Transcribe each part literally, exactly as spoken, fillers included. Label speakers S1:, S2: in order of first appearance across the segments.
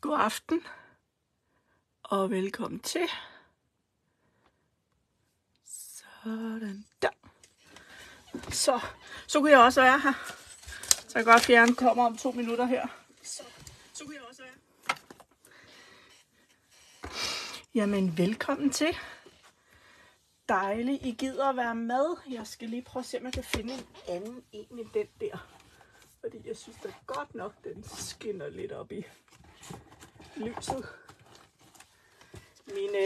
S1: God aften, og velkommen til. Sådan der. Så, så kunne jeg også være her. Så jeg godt fjerne kommer om to minutter her. Så, så kunne jeg også være. Jamen, velkommen til. Dejligt, I gider at være med. Jeg skal lige prøve at se, om jeg kan finde en anden en end den der. Fordi jeg synes da godt nok, den skinner lidt op i lyset. Mine,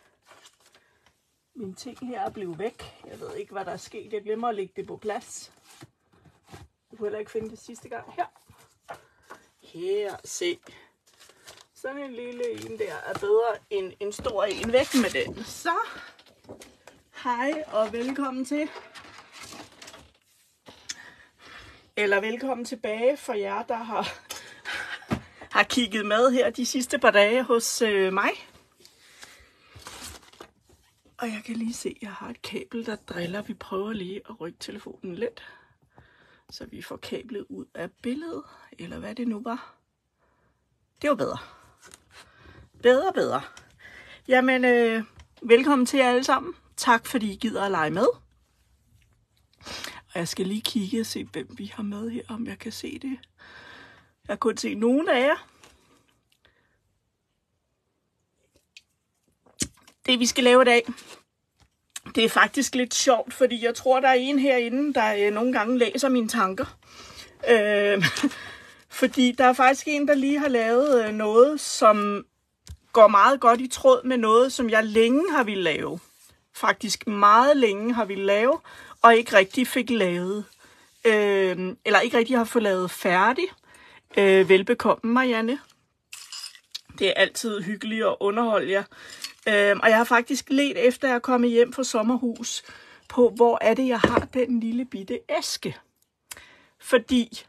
S1: mine ting her er blevet væk. Jeg ved ikke, hvad der er sket. Jeg glemmer at lægge det på plads. Jeg kunne heller ikke finde det sidste gang. Her. Her, se. Sådan en lille en der er bedre end en stor en. Væk med den. Så. Hej og velkommen til. Eller velkommen tilbage for jer, der har, har kigget med her de sidste par dage hos øh, mig. Og jeg kan lige se, at jeg har et kabel, der driller. Vi prøver lige at rykke telefonen lidt, så vi får kablet ud af billedet, eller hvad det nu var. Det var bedre. Bedre, bedre. Jamen, øh, velkommen til jer alle sammen. Tak fordi I gider at lege med. Og jeg skal lige kigge og se, hvem vi har med her, om jeg kan se det. Jeg kunne se nogle af jer. Det vi skal lave i dag, det er faktisk lidt sjovt, fordi jeg tror, der er en herinde, der øh, nogle gange læser mine tanker. Øh, fordi der er faktisk en, der lige har lavet øh, noget, som går meget godt i tråd med noget, som jeg længe har ville lave. Faktisk meget længe har ville lave, og ikke rigtig fik lavet. Øh, eller ikke rigtig har fået lavet færdig. Øh, velbekomme, Marianne. Det er altid hyggeligt at underholde jer. Øh, og jeg har faktisk let efter, at jeg er kommet hjem fra sommerhus, på hvor er det, jeg har den lille bitte æske. Fordi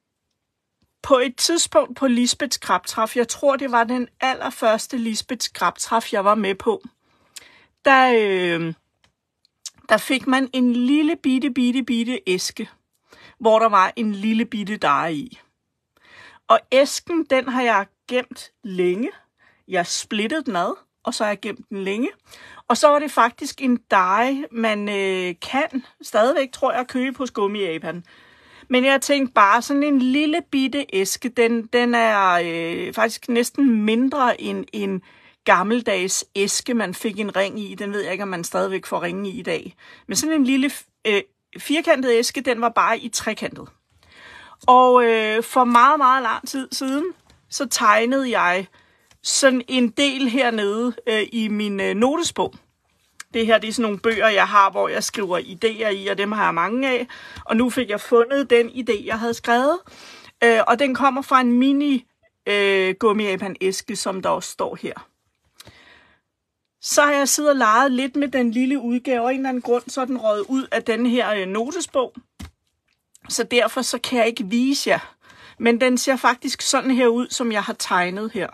S1: på et tidspunkt på Lisbeths Krabtræf, jeg tror, det var den allerførste Lisbeths Krabtræf, jeg var med på, der, øh, der fik man en lille bitte, bitte, bitte æske, hvor der var en lille bitte dej i. Og æsken, den har jeg gemt længe. Jeg splittede den ad, og så har jeg gemt den længe. Og så var det faktisk en dej, man øh, kan stadigvæk, tror jeg, købe hos Gummi-Japan. Men jeg tænkte bare, sådan en lille bitte æske, den, den er øh, faktisk næsten mindre end en gammeldags æske, man fik en ring i. Den ved jeg ikke, om man stadigvæk får ringe i i dag. Men sådan en lille øh, firkantet æske, den var bare i trekantet. Og øh, for meget, meget lang tid siden, så tegnede jeg sådan en del hernede øh, i min øh, notesbog. Det her, det er sådan nogle bøger, jeg har, hvor jeg skriver idéer i, og dem har jeg mange af. Og nu fik jeg fundet den idé, jeg havde skrevet. Øh, og den kommer fra en mini øh, Gummi-Japan-æske, som der også står her. Så har jeg siddet og leget lidt med den lille udgave, og en eller anden grund, så er den røget ud af den her øh, notesbog. Så derfor så kan jeg ikke vise jer. Men den ser faktisk sådan her ud, som jeg har tegnet her.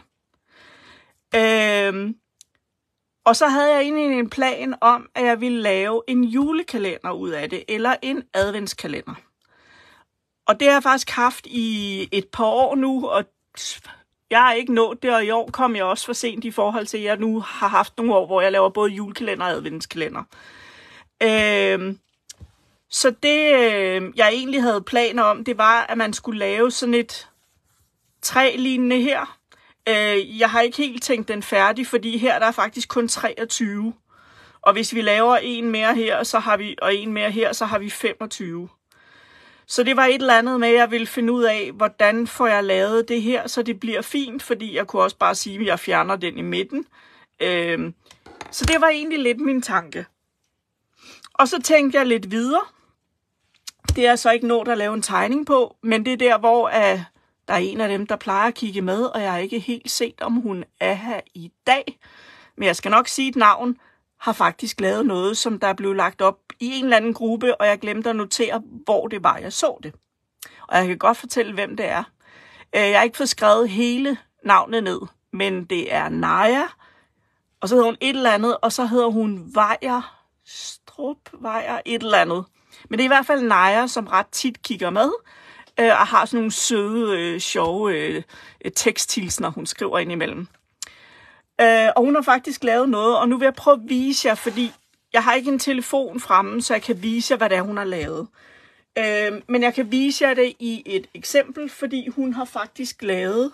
S1: Øhm, og så havde jeg egentlig en plan om, at jeg ville lave en julekalender ud af det, eller en adventskalender. Og det har jeg faktisk haft i et par år nu, og jeg har ikke nået det, og i år kom jeg også for sent i forhold til, at jeg nu har haft nogle år, hvor jeg laver både julekalender og adventskalender. Øhm, så det, øh, jeg egentlig havde planer om, det var, at man skulle lave sådan et træ-lignende her. Øh, jeg har ikke helt tænkt den færdig, fordi her der er faktisk kun treogtyve. Og hvis vi laver en mere her, så har vi, og en mere her, så har vi femogtyve. Så det var et eller andet med, at jeg ville finde ud af, hvordan får jeg lavet det her, så det bliver fint, fordi jeg kunne også bare sige, at jeg fjerner den i midten. Øh, så det var egentlig lidt min tanke. Og så tænkte jeg lidt videre. Det er så ikke nået at lave en tegning på, men det er der, hvor uh, der er en af dem, der plejer at kigge med, og jeg har ikke helt set, om hun er her i dag. Men jeg skal nok sige, at navn har faktisk lavet noget, som der blev lagt op i en eller anden gruppe, og jeg glemte at notere, hvor det var, jeg så det. Og jeg kan godt fortælle, hvem det er. Jeg har ikke fået skrevet hele navnet ned, men det er Naja, og så hedder hun et eller andet, og så hedder hun Vejer, Strup, Vejer, et eller andet. Men det er i hvert fald Naja, som ret tit kigger med. øh, og har sådan nogle søde, øh, sjove øh, teksthilsner, hun skriver indimellem. Øh, og hun har faktisk lavet noget, og nu vil jeg prøve at vise jer, fordi jeg har ikke en telefon fremme, så jeg kan vise jer, hvad det er, hun har lavet. Øh, men jeg kan vise jer det i et eksempel, fordi hun har faktisk lavet...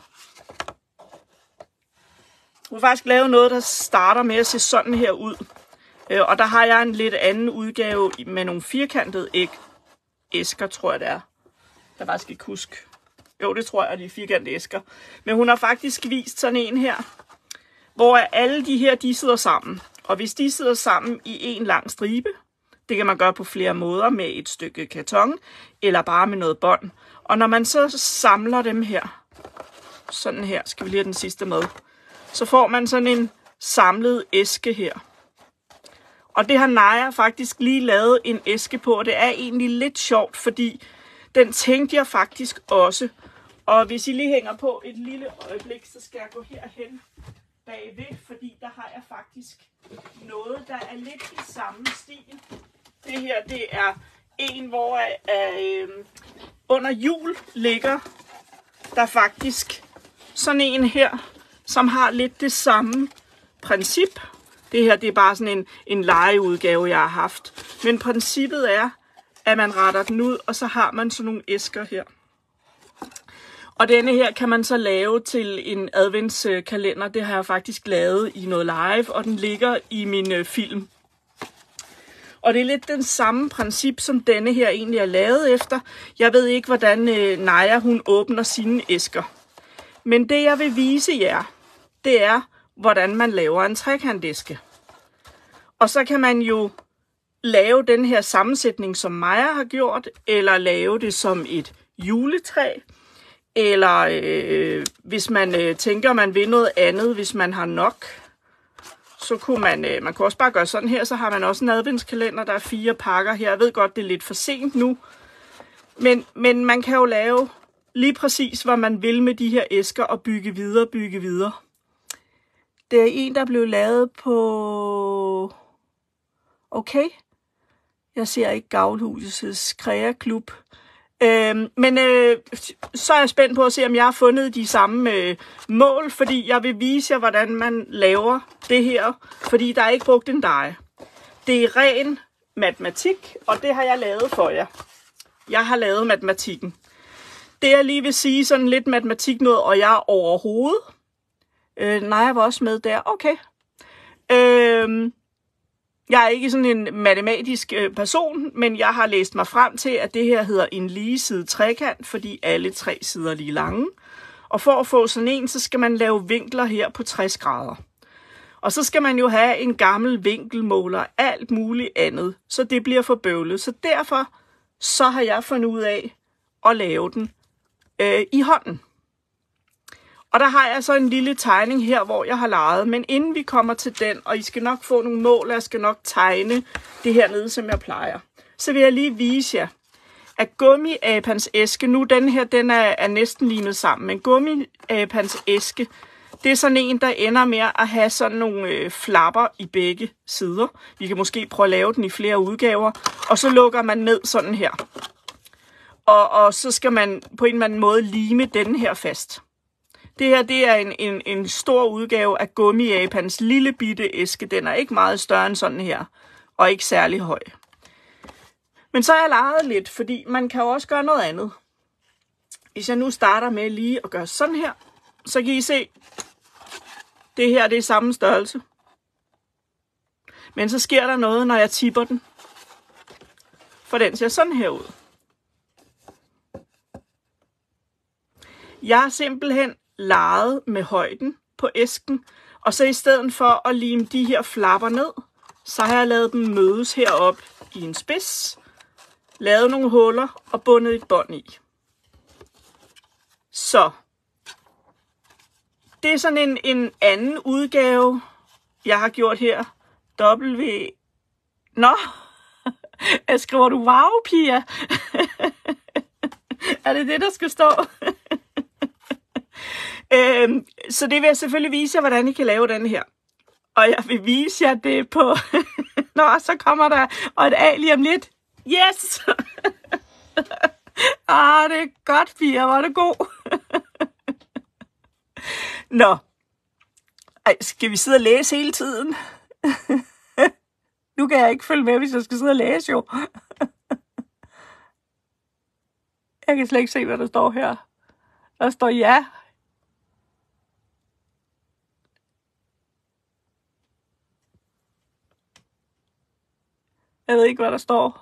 S1: Hun har faktisk lavet noget, der starter med at se sådan her ud. Øh, og der har jeg en lidt anden udgave med nogle firkantede æg. Æsker, tror jeg det er. Jeg faktisk ikke huske. Jo, det tror jeg, de er firkantede æsker. Men hun har faktisk vist sådan en her, hvor alle de her, de sidder sammen. Og hvis de sidder sammen i en lang stribe, det kan man gøre på flere måder med et stykke karton, eller bare med noget bånd. Og når man så samler dem her, sådan her, skal vi lige have den sidste med, så får man sådan en samlet æske her. Og det har Naja faktisk lige lavet en æske på, og det er egentlig lidt sjovt, fordi den tænkte jeg faktisk også. Og hvis I lige hænger på et lille øjeblik, så skal jeg gå herhen bagved, fordi der har jeg faktisk noget, der er lidt i samme stil. Det her, det er en, hvor øh, under jul ligger der faktisk sådan en her, som har lidt det samme princip. Det her, det er bare sådan en, en legeudgave, jeg har haft. Men princippet er, at man retter den ud, og så har man sådan nogle æsker her. Og denne her kan man så lave til en adventskalender. Det har jeg faktisk lavet i noget live, og den ligger i min øh, film. Og det er lidt den samme princip, som denne her egentlig er lavet efter. Jeg ved ikke, hvordan øh, Naja hun åbner sine æsker. Men det, jeg vil vise jer, det er, hvordan man laver en trekantæske. Og så kan man jo lave den her sammensætning, som Maja har gjort, eller lave det som et juletræ, eller øh, hvis man øh, tænker, man vil noget andet, hvis man har nok, så kunne man, øh, man kunne også bare gøre sådan her, så har man også en adventskalender, der er fire pakker her. Jeg ved godt, det er lidt for sent nu, men, men man kan jo lave lige præcis, hvad man vil med de her æsker, og bygge videre, bygge videre. Det er en, der blev lavet på... Okay. Jeg ser ikke Gavlhusets Kreaklub. Øhm, men øh, så er jeg spændt på at se, om jeg har fundet de samme øh, mål, fordi jeg vil vise jer, hvordan man laver det her, fordi der er ikke brugt en dej. Det er ren matematik, og det har jeg lavet for jer. Jeg har lavet matematikken. Det jeg lige vil sige, sådan lidt matematik noget, og jeg er overhovedet. Øh, nej, jeg var også med der. Okay. Øh, jeg er ikke sådan en matematisk øh, person, men jeg har læst mig frem til, at det her hedder en ligesidet trekant, fordi alle tre sider er lige lange. Og for at få sådan en, så skal man lave vinkler her på tres grader. Og så skal man jo have en gammel vinkelmåler, alt muligt andet, så det bliver for bøvlet. Så derfor så har jeg fundet ud af at lave den øh, i hånden. Og der har jeg så en lille tegning her, hvor jeg har leget. Men inden vi kommer til den, og I skal nok få nogle mål, og jeg skal nok tegne det her nede, som jeg plejer, så vil jeg lige vise jer, at gummiapans æske, nu den her, den er, er næsten limet sammen, men gummiapans æske, det er sådan en, der ender med at have sådan nogle øh, flapper i begge sider. Vi kan måske prøve at lave den i flere udgaver, og så lukker man ned sådan her. Og, og så skal man på en eller anden måde lime den her fast. Det her, det er en, en, en stor udgave af gummiapans lille bitte æske. Den er ikke meget større end sådan her, og ikke særlig høj. Men så har jeg leget lidt, fordi man kan jo også gøre noget andet. Hvis jeg nu starter med lige at gøre sådan her, så kan I se, det her, det er samme størrelse. Men så sker der noget, når jeg tipper den. For den ser sådan her ud. Jeg har simpelthen leget med højden på æsken, og så i stedet for at lime de her flapper ned, så har jeg lavet dem mødes heroppe i en spids, lavet nogle huller og bundet et bånd i. Så det er sådan en, en anden udgave, jeg har gjort her. W. Nå, jeg skriver du wow, Pia? Er det det, der skal stå? øhm, så det vil jeg selvfølgelig vise jer, hvordan I kan lave den her. Og jeg vil vise jer det på... Nå, så kommer der og et A lige om lidt. Yes! Ah, det er godt, Pia. Var det god? Nå. Ej, skal vi sidde og læse hele tiden? Nu kan jeg ikke følge med, hvis jeg skal sidde og læse, jo. Jeg kan slet ikke se, hvad der står her. Der står ja. Jeg ved ikke, hvad der står.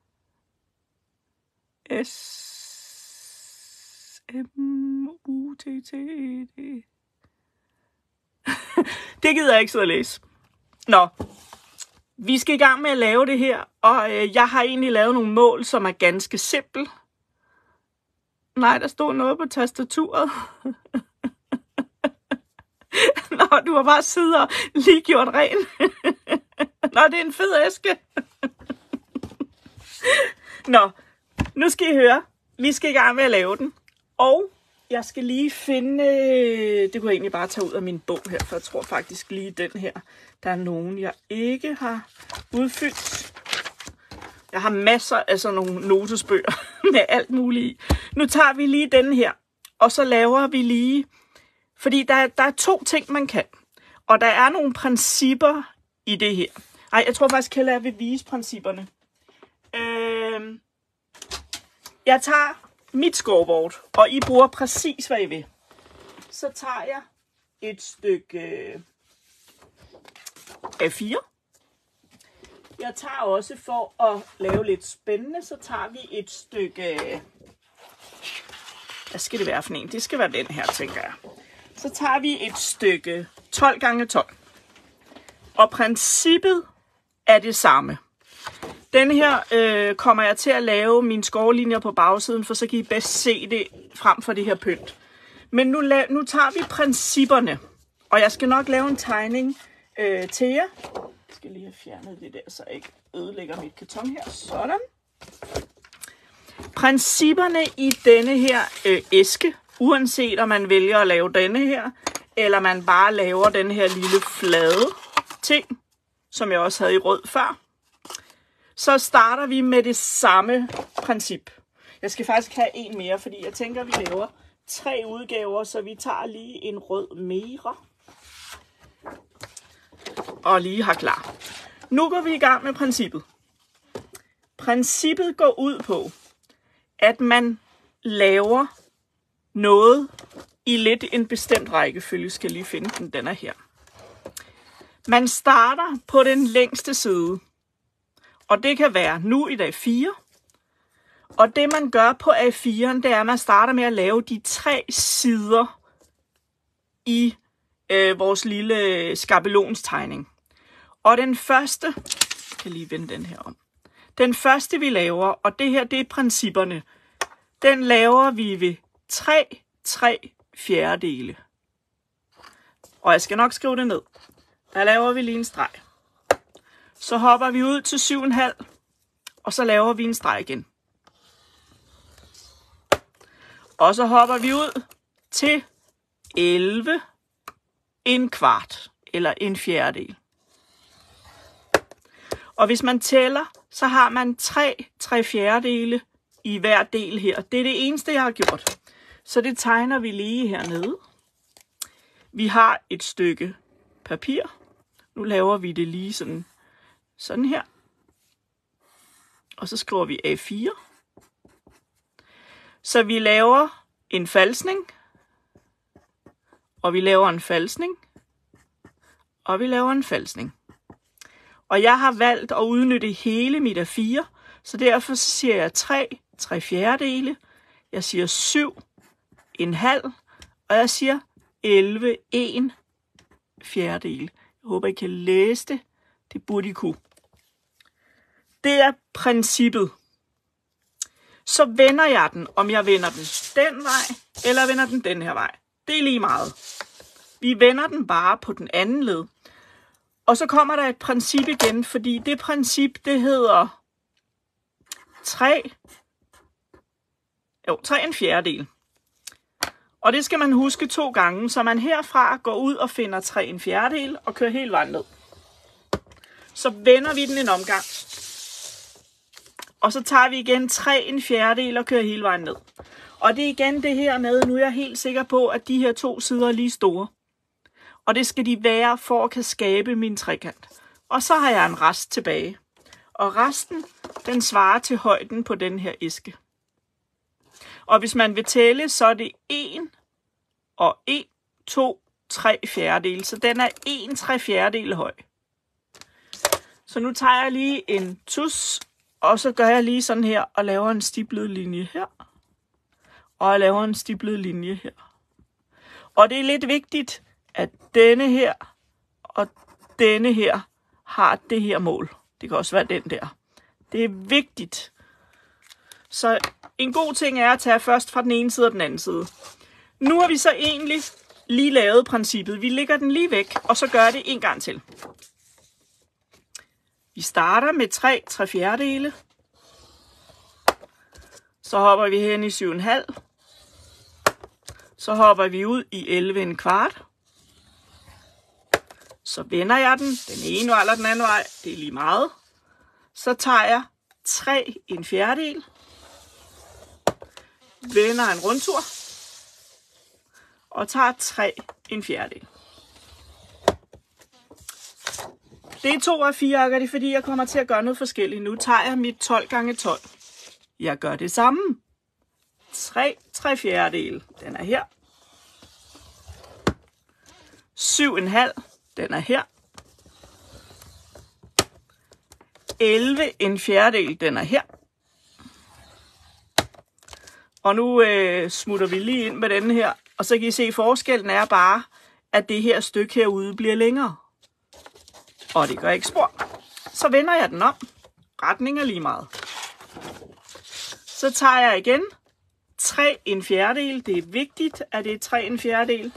S1: S M U T T E D. Det gider jeg ikke sidde og læse. Nå, vi skal i gang med at lave det her, og øh, jeg har egentlig lavet nogle mål, som er ganske simple. Nej, der stod noget på tastaturet. Nå, du har bare siddet og lige gjort ren. Nå, det er en fed æske. Nå, nu skal I høre. Vi skal i gang med at lave den. Og jeg skal lige finde... Det kunne jeg egentlig bare tage ud af min bog her, for jeg tror faktisk lige den her. Der er nogen, jeg ikke har udfyldt. Jeg har masser af sådan nogle notesbøger med alt muligt i. Nu tager vi lige den her, og så laver vi lige... Fordi der, der er to ting, man kan. Og der er nogle principper i det her. Ej, jeg tror faktisk heller, jeg vil vise principperne. Øh, jeg tager mit scoreboard, og I bruger præcis, hvad I vil. Så tager jeg et stykke A fire. Jeg tager også, for at lave lidt spændende, så tager vi et stykke... Hvad skal det være for en? Det skal være den her, tænker jeg. Så tager vi et stykke tolv gange tolv. Og princippet er det samme. Den her øh, kommer jeg til at lave mine scorelinjer på bagsiden, for så kan I bedst se det frem for det her pynt. Men nu, nu tager vi principperne. Og jeg skal nok lave en tegning øh, til jer. Jeg skal lige have fjernet det der, så jeg ikke ødelægger mit karton her. Sådan. Principperne i denne her øh, æske, uanset om man vælger at lave denne her, eller man bare laver den her lille flade ting, som jeg også havde i rød før, så starter vi med det samme princip. Jeg skal faktisk have en mere, fordi jeg tænker, at vi laver tre udgaver, så vi tager lige en rød mere. Og lige har klar. Nu går vi i gang med princippet. Princippet går ud på, at man laver noget i lidt en bestemt rækkefølge. Skal lige finde den, den er her. Man starter på den længste side, og det kan være nu i dag fire. Og det man gør på A fire'en, det er, at man starter med at lave de tre sider i øh, vores lille skabelonstegning. Og den første, jeg kan lige vende den her om. Den første vi laver, og det her det er principperne, den laver vi ved tre, tre fjerdedele. Og jeg skal nok skrive det ned. Der laver vi lige en streg. Så hopper vi ud til syv komma fem, og så laver vi en streg igen. Og så hopper vi ud til elleve, en kvart eller en fjerdedel. Og hvis man tæller, så har man tre, tre fjerdedele i hver del her. Det er det eneste, jeg har gjort. Så det tegner vi lige hernede. Vi har et stykke papir. Nu laver vi det lige sådan, sådan her. Og så skriver vi A fire. Så vi laver en falsning. Og vi laver en falsning. Og vi laver en falsning. Og jeg har valgt at udnytte hele mit A fire. Så derfor siger jeg tre, tre fjerdedele. Jeg siger syv, en halv. Og jeg siger elleve, en fjerdedel. Jeg håber, I kan læse det. Det burde I kunne. Det er princippet. Så vender jeg den, om jeg vender den den vej, eller vender den den her vej. Det er lige meget. Vi vender den bare på den anden led. Og så kommer der et princip igen, fordi det princip, det hedder tre, jo, tre en fjerdedel. Og det skal man huske to gange, så man herfra går ud og finder tre en fjerdedel og kører hele vejen ned. Så vender vi den en omgang. Og så tager vi igen tre en fjerdedel og kører hele vejen ned. Og det er igen det her med, nu er jeg helt sikker på, at de her to sider er lige store. Og det skal de være, for at kan skabe min trekant. Og så har jeg en rest tilbage. Og resten, den svarer til højden på den her æske. Og hvis man vil tælle, så er det en og en, to, tre fjerdedele. Så den er en tre fjerdedele høj. Så nu tager jeg lige en tus, og så gør jeg lige sådan her, og laver en stiplet linje her. Og jeg laver en stiplet linje her. Og det er lidt vigtigt, at denne her og denne her har det her mål. Det kan også være den der. Det er vigtigt. Så en god ting er at tage først fra den ene side og den anden side. Nu har vi så egentlig lige lavet princippet. Vi lægger den lige væk, og så gør det en gang til. Vi starter med tre tre fjerdedele. Så hopper vi hen i syv komma fem. Så hopper vi ud i elleve en kvart. Så vender jeg den, den ene vej eller den anden vej, det er lige meget. Så tager jeg tre en fjerdedel. Vender en rundtur. Og tager tre en fjerdedel. Det er to af fire arker, det er fordi jeg kommer til at gøre noget forskelligt. Nu tager jeg mit tolv gange tolv. Jeg gør det samme. tre tre fjerdedel, den er her. syv komma fem, den er her. elleve en fjerdedel, den er her. Og nu øh, smutter vi lige ind med denne her. Og så kan I se, at forskellen er bare, at det her stykke herude bliver længere. Og det gør ikke spor. Så vender jeg den om. Retning er lige meget. Så tager jeg igen tre en fjerdedel. Det er vigtigt, at det er tre en fjerdedel.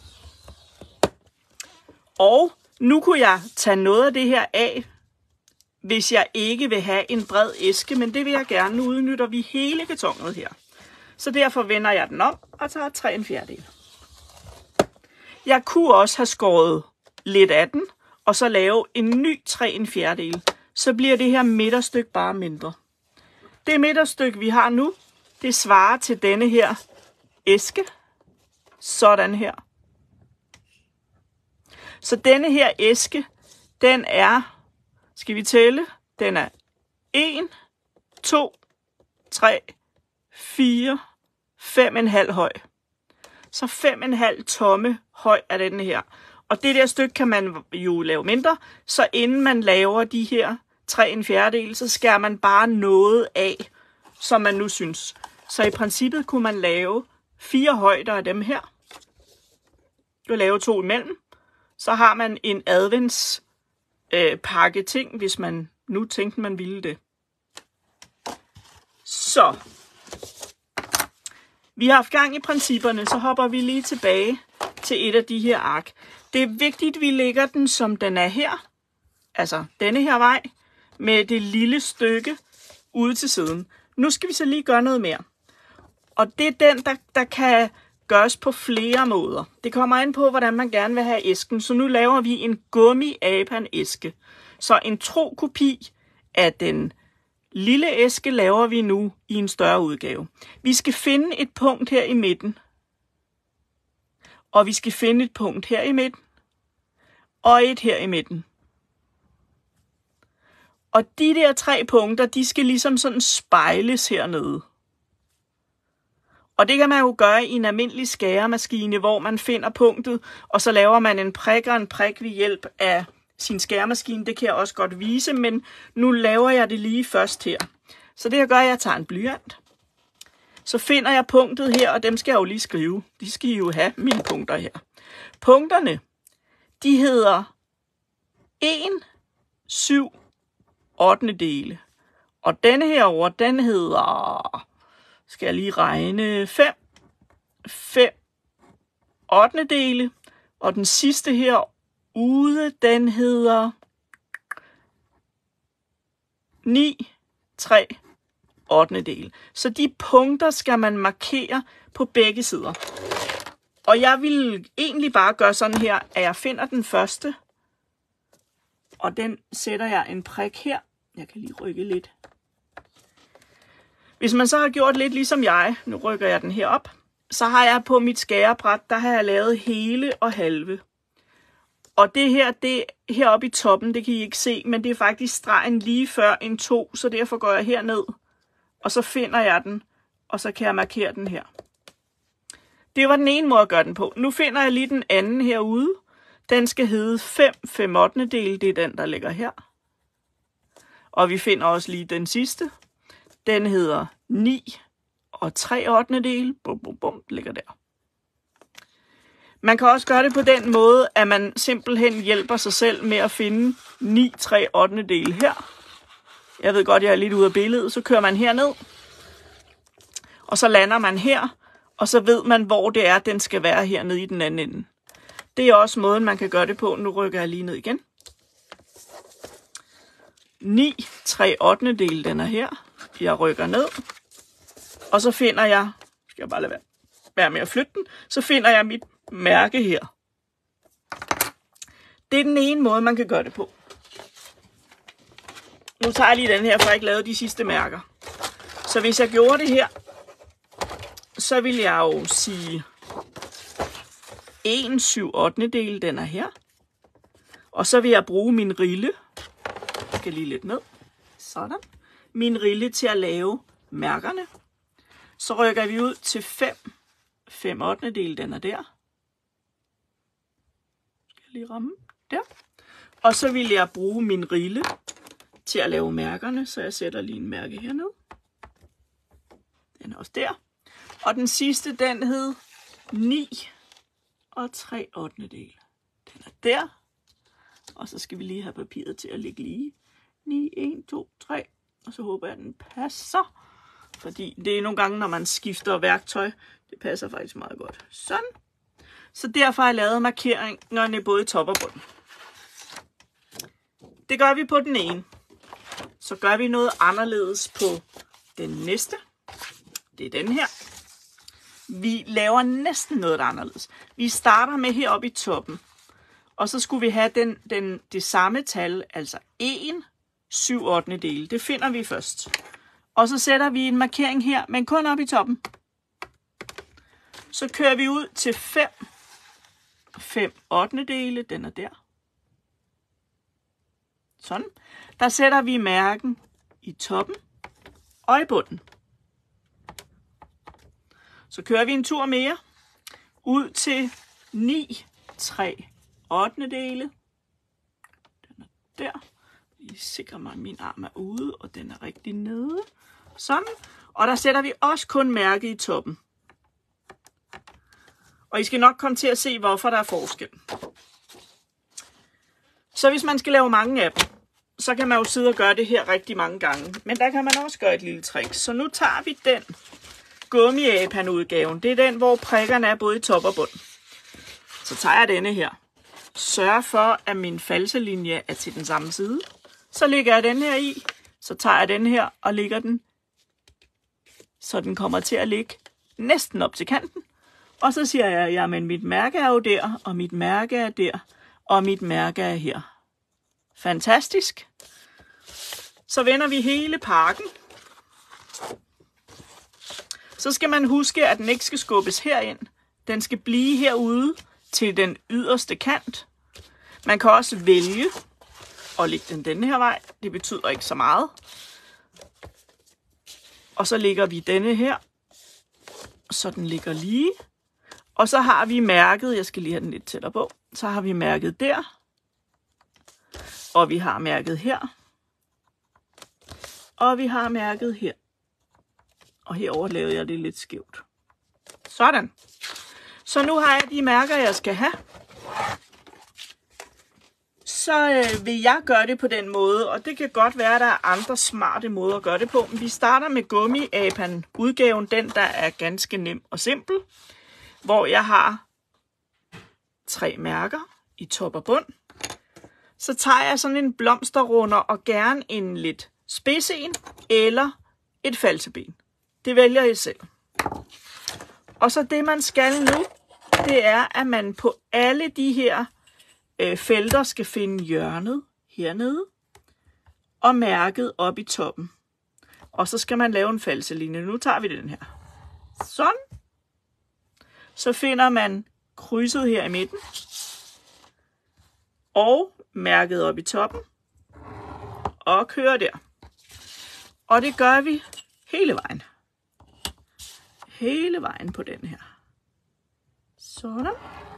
S1: Og nu kunne jeg tage noget af det her af, hvis jeg ikke vil have en bred æske, men det vil jeg gerne. Nu udnytter vi hele kartonet her. Så derfor vender jeg den om og tager tre en fjerdedel. Jeg kunne også have skåret lidt af den, og så lave en ny tre en fjerdedel. Så bliver det her midterstykke bare mindre. Det midterstykke, vi har nu, det svarer til denne her æske. Sådan her. Så denne her æske, den er, skal vi tælle, den er en, to, tre, fire, fem en halv høj. Så fem en halv tomme høj er denne her. Og det der stykke kan man jo lave mindre, så inden man laver de her tre en fjerdedel, så skærer man bare noget af, som man nu synes. Så i princippet kunne man lave fire højder af dem her. Du lave to imellem. Så har man en advents øh, pakke ting, hvis man nu tænkte, man ville det. Så. Vi har haft gang i principperne, så hopper vi lige tilbage til et af de her ark. Det er vigtigt, at vi lægger den, som den er her. Altså denne her vej, med det lille stykke ude til siden. Nu skal vi så lige gøre noget mere. Og det er den, der, der kan gøres på flere måder. Det kommer an på, hvordan man gerne vil have æsken. Så nu laver vi en gummi-apan-æske. Så en tro kopi af den lille æske laver vi nu i en større udgave. Vi skal finde et punkt her i midten. Og vi skal finde et punkt her i midten. Og et her i midten. Og de der tre punkter, de skal ligesom sådan spejles hernede. Og det kan man jo gøre i en almindelig skæremaskine, hvor man finder punktet, og så laver man en prik og en prik ved hjælp af sin skæremaskine. Det kan jeg også godt vise, men nu laver jeg det lige først her. Så det jeg gør, at jeg tager en blyant. Så finder jeg punktet her, og dem skal jeg jo lige skrive. De skal jo have mine punkter her. Punkterne, de hedder en, syv, ottende dele. Og denne herovre, den hedder, skal jeg lige regne, fem, fem, ottende dele. Og den sidste her ude, den hedder ni, tre, ottende dele. Så de punkter skal man markere på begge sider. Og jeg vil egentlig bare gøre sådan her, at jeg finder den første, og den sætter jeg en prik her. Jeg kan lige rykke lidt. Hvis man så har gjort lidt ligesom jeg, nu rykker jeg den her op, så har jeg på mit skærebræt, der har jeg lavet hele og halve. Og det her, det heroppe i toppen, det kan I ikke se, men det er faktisk stregen lige før en to, så derfor går jeg herned, og så finder jeg den, og så kan jeg markere den her. Det var den ene måde at gøre den på. Nu finder jeg lige den anden herude. Den skal hedde fem fem ottendedele, det er den, der ligger her. Og vi finder også lige den sidste. Den hedder ni og tre ottendedele. Bum, bum, bum, ligger der. Man kan også gøre det på den måde, at man simpelthen hjælper sig selv med at finde ni tre ottendedele her. Jeg ved godt, jeg er lidt ude af billedet. Så kører man herned. Og så lander man her. Og så ved man, hvor det er, den skal være hernede i den anden ende. Det er også måden, man kan gøre det på. Nu rykker jeg lige ned igen. ni tre ottendedele, den er her. Jeg rykker ned. Og så finder jeg, skal jeg bare lade være, være med at flytte den, så finder jeg mit mærke her. Det er den ene måde, man kan gøre det på. Nu tager jeg lige den her, for jeg ikke lavet de sidste mærker. Så hvis jeg gjorde det her, så vil jeg jo sige en syv ottendedele, den er her. Og så vil jeg bruge min rille. Jeg skal lige lidt ned. Sådan. Min rille til at lave mærkerne. Så rykker vi ud til fem fem ottendedele, den er der. Skal jeg lige ramme der. Og så vil jeg bruge min rille til at lave mærkerne, så jeg sætter lige en mærke hernede. Den er også der. Og den sidste, den hed ni og tre ottendedele. Den er der. Og så skal vi lige have papiret til at ligge lige. ni, en, to, tre. Og så håber jeg, at den passer. Fordi det er nogle gange, når man skifter værktøj. Det passer faktisk meget godt. Sådan. Så derfor har jeg lavet markeringerne både i top og bund. Det gør vi på den ene. Så gør vi noget anderledes på den næste. Det er den her. Vi laver næsten noget anderledes. Vi starter med heroppe i toppen. Og så skulle vi have den, den, det samme tal, altså en syv ottendedele. Det finder vi først. Og så sætter vi en markering her, men kun op i toppen. Så kører vi ud til fem fem ottendedele. Den er der. Sådan. Der sætter vi mærken i toppen og i bunden. Så kører vi en tur mere ud til ni tre ottendedele. Den er der. Jeg sikrer mig, at min arm er ude, og den er rigtig nede. Sådan. Og der sætter vi også kun mærke i toppen. Og I skal nok komme til at se, hvorfor der er forskel. Så hvis man skal lave mange af dem, så kan man jo sidde og gøre det her rigtig mange gange. Men der kan man også gøre et lille trick. Så nu tager vi den gummi-apan-udgaven. Det er den, hvor prikkerne er både i top og bund. Så tager jeg denne her. Sørg for, at min falselinje er til den samme side. Så lægger jeg den her i. Så tager jeg den her og lægger den, så den kommer til at ligge næsten op til kanten. Og så siger jeg, jamen mit mærke er jo der, og mit mærke er der, og mit mærke er her. Fantastisk. Så vender vi hele pakken. Så skal man huske, at den ikke skal skubbes herind. Den skal blive herude til den yderste kant. Man kan også vælge at lægge den denne her vej. Det betyder ikke så meget. Og så lægger vi denne her, så den ligger lige. Og så har vi mærket, jeg skal lige have den lidt tættere på, så har vi mærket der. Og vi har mærket her. Og vi har mærket her. Og herover lavede jeg det lidt skævt. Sådan. Så nu har jeg de mærker, jeg skal have. Så øh, vil jeg gøre det på den måde, og det kan godt være, at der er andre smarte måder at gøre det på. Men vi starter med gummi-apan-udgaven, den der er ganske nem og simpel. Hvor jeg har tre mærker i top og bund. Så tager jeg sådan en blomsterrunder og gerne en lidt spids en eller et falseben. Det vælger I selv. Og så det man skal nu, det er at man på alle de her øh, felter skal finde hjørnet hernede og mærket op i toppen. Og så skal man lave en falselinje. Nu tager vi den her. Sådan. Så finder man krydset her i midten. Og mærket op i toppen. Og kører der. Og det gør vi hele vejen. Hele vejen på den her. Sådan.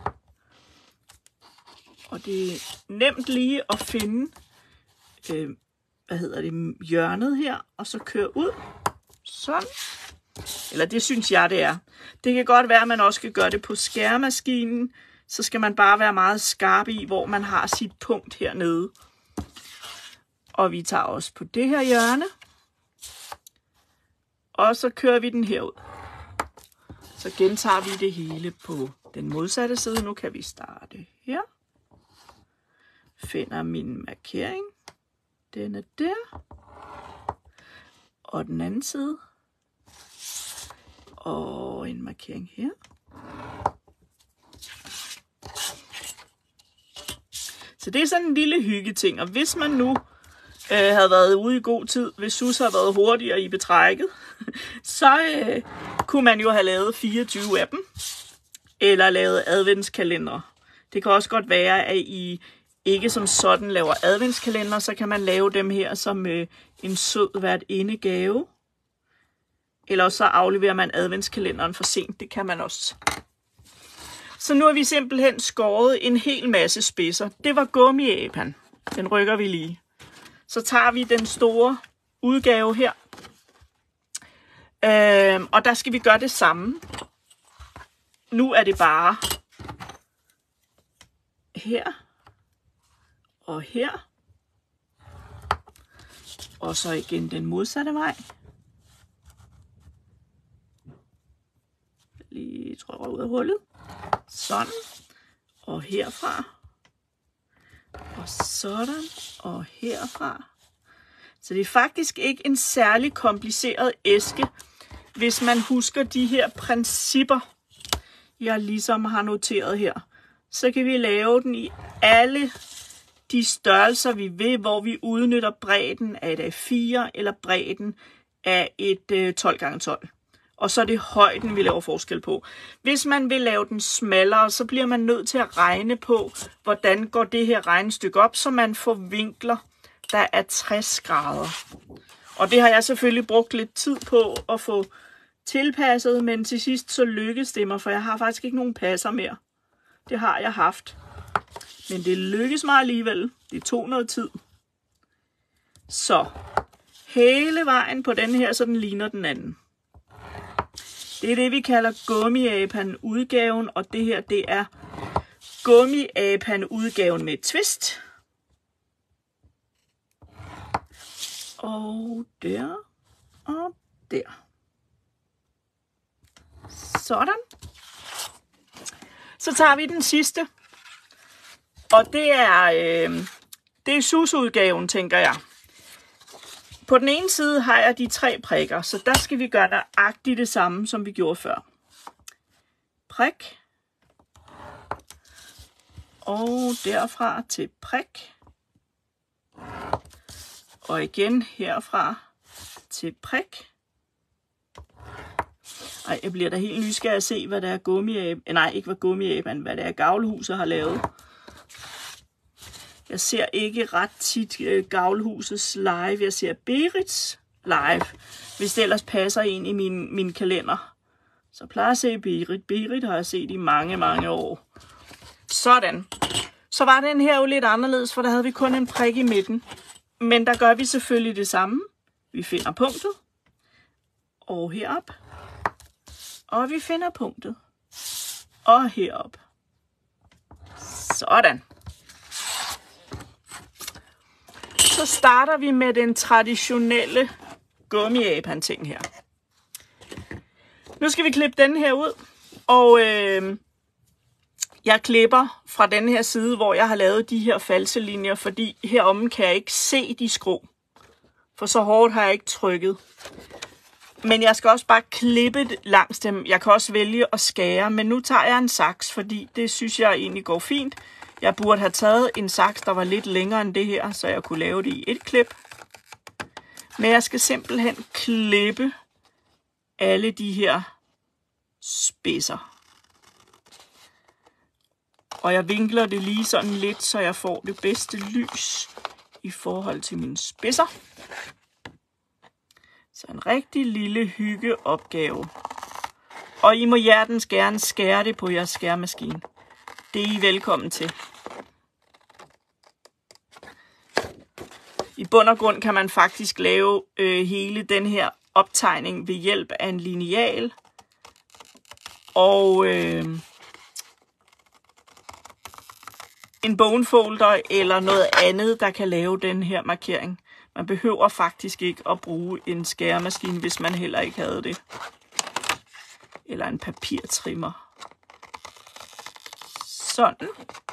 S1: Og det er nemt lige at finde, øh, hvad hedder det, hjørnet her, og så køre ud. Sådan. Eller det synes jeg, det er. Det kan godt være, at man også skal gøre det på skæremaskinen. Så skal man bare være meget skarp i, hvor man har sit punkt hernede. Og vi tager også på det her hjørne. Og så kører vi den herud. Så gentager vi det hele på den modsatte side. Nu kan vi starte her. Finder min markering. Den er der. Og den anden side. Og en markering her. Så det er sådan en lille hyggeting. Og hvis man nu øh, havde været ude i god tid, hvis Sus havde været hurtigere i betrækket, så øh, kunne man jo have lavet fireogtyve af dem. Eller lavet adventskalender. Det kan også godt være, at I ikke som sådan laver adventskalender, så kan man lave dem her som øh, en sød værtinde gave. Eller så afleverer man adventskalenderen for sent. Det kan man også. Så nu har vi simpelthen skåret en hel masse spidser. Det var gummiæben. Den rykker vi lige. Så tager vi den store udgave her. Øh, og der skal vi gøre det samme. Nu er det bare her. Og her. Og så igen den modsatte vej. Lige trykker ud af hullet. Sådan. Og herfra. Og sådan. Og herfra. Så det er faktisk ikke en særlig kompliceret æske, hvis man husker de her principper, jeg ligesom har noteret her. Så kan vi lave den i alle de størrelser, vi vil, hvor vi udnytter bredden af et A fire eller bredden af et tolv gange tolv. Og så er det højden, vi laver forskel på. Hvis man vil lave den smallere, så bliver man nødt til at regne på, hvordan går det her regnestykke op, så man får vinkler, der er tres grader. Og det har jeg selvfølgelig brugt lidt tid på at få tilpasset, men til sidst så lykkedes det mig, for jeg har faktisk ikke nogen passer mere. Det har jeg haft. Men det lykkedes mig alligevel. Det tog noget tid. Så hele vejen på den her, så den ligner den anden. Det er det, vi kalder gummiapan-udgaven, og det her, det er gummiapan-udgaven med et twist. Og der, og der. Sådan. Så tager vi den sidste, og det er, øh, det er Sus-udgaven, tænker jeg. På den ene side har jeg de tre prikker, så der skal vi gøre nøjagtigt det samme, som vi gjorde før. Prik. Og derfra til prik. Og igen herfra til prik. Ej, jeg bliver da helt nysgerrig at se, hvad der er gummiaben. Nej, ikke hvad gummiaben, hvad det er Gavlehuset har lavet. Jeg ser ikke ret tit uh, Gavlehusets live. Jeg ser Berits live, hvis det ellers passer ind i min, min kalender. Så plejer jeg at se Berit. Berit har jeg set i mange, mange år. Sådan. Så var den her jo lidt anderledes, for der havde vi kun en prik i midten. Men der gør vi selvfølgelig det samme. Vi finder punktet. Og herop. Og vi finder punktet. Og herop. Sådan. Så starter vi med den traditionelle gummiapan-ting her. Nu skal vi klippe den her ud, og øh, jeg klipper fra den her side, hvor jeg har lavet de her false linjer, fordi heromme kan jeg ikke se de skrå, for så hårdt har jeg ikke trykket. Men jeg skal også bare klippe langs dem. Jeg kan også vælge at skære, men nu tager jeg en saks, fordi det synes jeg egentlig går fint. Jeg burde have taget en saks, der var lidt længere end det her, så jeg kunne lave det i et klip. Men jeg skal simpelthen klippe alle de her spidser. Og jeg vinkler det lige sådan lidt, så jeg får det bedste lys i forhold til mine spidser. Så en rigtig lille hyggeopgave. Og I må hjertens gerne skære det på jeres skæremaskine. Det er I velkommen til. I bund og grund kan man faktisk lave øh, hele den her optegning ved hjælp af en lineal. Og øh, en bonefolder eller noget andet, der kan lave den her markering. Man behøver faktisk ikke at bruge en skæremaskine, hvis man heller ikke havde det. Eller en papirtrimmer. Sådan.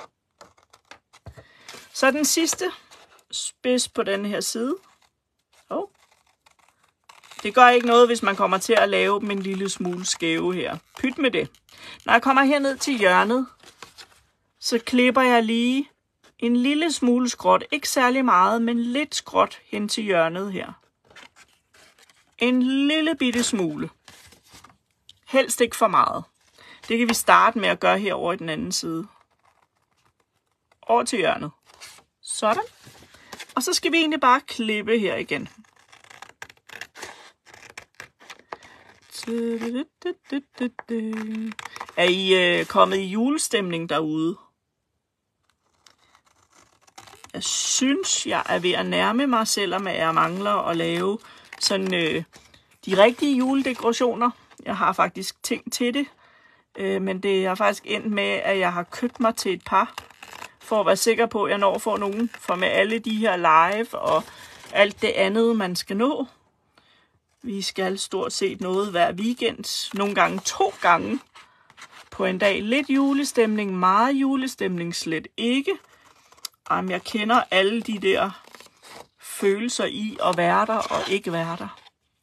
S1: Så den sidste spids på den her side. Oh. Det gør ikke noget, hvis man kommer til at lave dem en lille smule skæve her. Pyt med det. Når jeg kommer herned til hjørnet, så klipper jeg lige en lille smule skråt. Ikke særlig meget, men lidt skråt hen til hjørnet her. En lille bitte smule. Helst ikke for meget. Det kan vi starte med at gøre herovre i den anden side. Over til hjørnet. Sådan. Og så skal vi egentlig bare klippe her igen. Er I øh, kommet i julestemning derude? Jeg synes, jeg er ved at nærme mig, selvom jeg mangler at lave sådan øh, de rigtige juledekorationer. Jeg har faktisk ting til det, øh, men det er faktisk endt med, at jeg har købt mig til et par, for at være sikker på, at jeg når at få nogen. For med alle de her live og alt det andet, man skal nå. Vi skal stort set noget hver weekend, nogle gange to gange på en dag. Lidt julestemning, meget julestemning, slet ikke. Jamen, jeg kender alle de der følelser i at være der og ikke være der.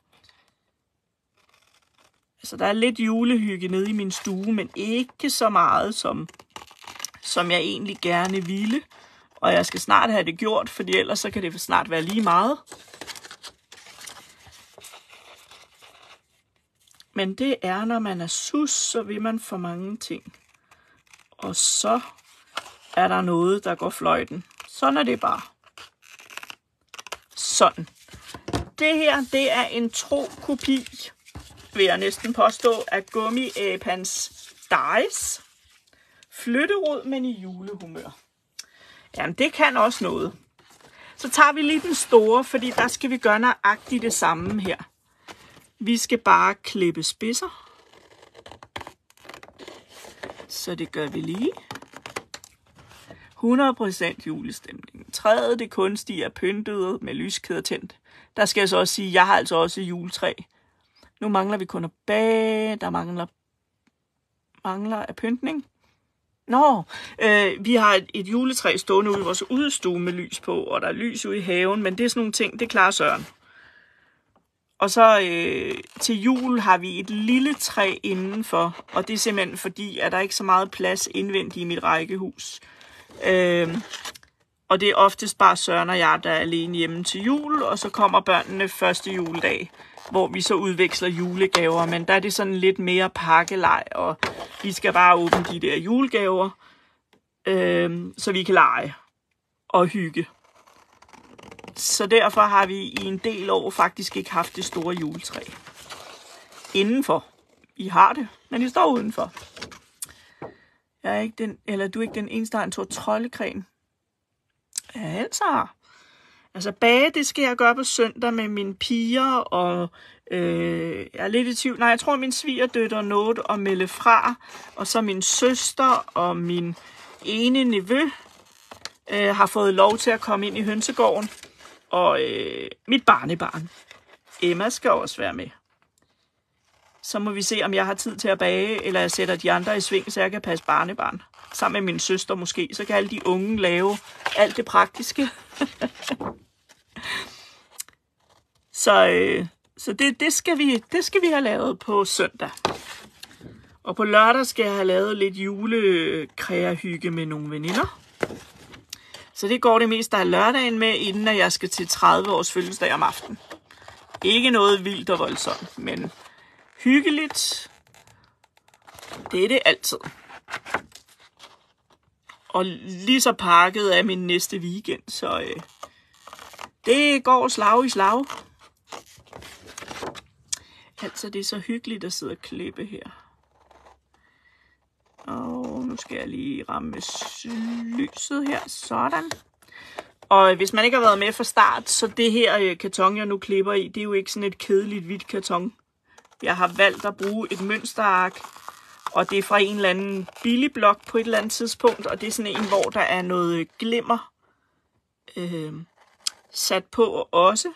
S1: Så der er lidt julehygge nede i min stue, men ikke så meget, som, som jeg egentlig gerne ville. Og jeg skal snart have det gjort, fordi ellers så kan det snart være lige meget. Men det er, når man er sus, så vil man for mange ting. Og så er der noget, der går fløjten. Sådan er det bare. Sådan. Det her, det er en tro kopi, vil jeg næsten påstå, af Gummiæbans Dice. Flytterod, men i julehumør. Jamen, det kan også noget. Så tager vi lige den store, fordi der skal vi gøre nøjagtigt det samme her. Vi skal bare klippe spidser. Så det gør vi lige. hundrede procent julestemning. Træet, det kunstige, er pyntet med lyskæder tændt. Der skal jeg så også sige, at jeg har altså også juletræ. Nu mangler vi kun at bage. Der mangler, mangler af pyntning. Nå, øh, vi har et, et juletræ stående ude i vores udestue med lys på, og der er lys ude i haven, men det er sådan nogle ting, det klarer Søren. Og så øh, til jul har vi et lille træ indenfor, og det er simpelthen fordi, at der ikke er så meget plads indvendigt i mit rækkehus. Øh, og det er oftest bare Søren og jeg, der er alene hjemme til jul, og så kommer børnene første juledag, hvor vi så udveksler julegaver, men der er det sådan lidt mere pakkelej, og vi skal bare åbne de der julegaver, øh, så vi kan lege og hygge. Så derfor har vi i en del år faktisk ikke haft det store juletræ indenfor. I har det, men I står udenfor. Jeg er ikke den, eller du er ikke den eneste, der har en tår troldecreme. Ja, altså. Altså bage, det skal jeg gøre på søndag med mine piger, og øh, jeg er lidt i tvivl. Nej, jeg tror, min svigerdøtter nåede at melde fra, og så min søster og min ene nevø øh, har fået lov til at komme ind i hønsegården. Og øh, mit barnebarn, Emma, skal også være med. Så må vi se, om jeg har tid til at bage, eller jeg sætter de andre i sving, så jeg kan passe barnebarn. Sammen med min søster måske, så kan alle de unge lave alt det praktiske. så øh, så det, det, skal vi, det skal vi have lavet på søndag. Og på lørdag skal jeg have lavet lidt julekræerhygge med nogle veninder. Så det går det meste af lørdagen med, inden jeg skal til tredive års fødselsdag om aftenen. Ikke noget vildt og voldsomt, men hyggeligt. Det er det altid. Og lige så pakket er min næste weekend, så øh, det går slag i slag. Altså, det er så hyggeligt at sidde og klippe her. Og nu skal jeg lige ramme lyset her. Sådan. Og hvis man ikke har været med fra start, så det her karton, jeg nu klipper i, det er jo ikke sådan et kedeligt hvidt karton. Jeg har valgt at bruge et mønsterark, og det er fra en eller anden billig blok på et eller andet tidspunkt. Og det er sådan en, hvor der er noget glimmer øh, sat på også.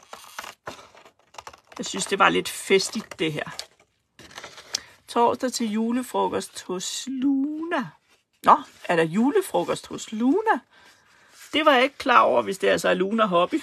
S1: Jeg synes, det var lidt festligt, det her. Torsdag til julefrokost hos Luna. Nå, er der julefrokost hos Luna? Det var jeg ikke klar over, hvis det altså er Luna Hobby.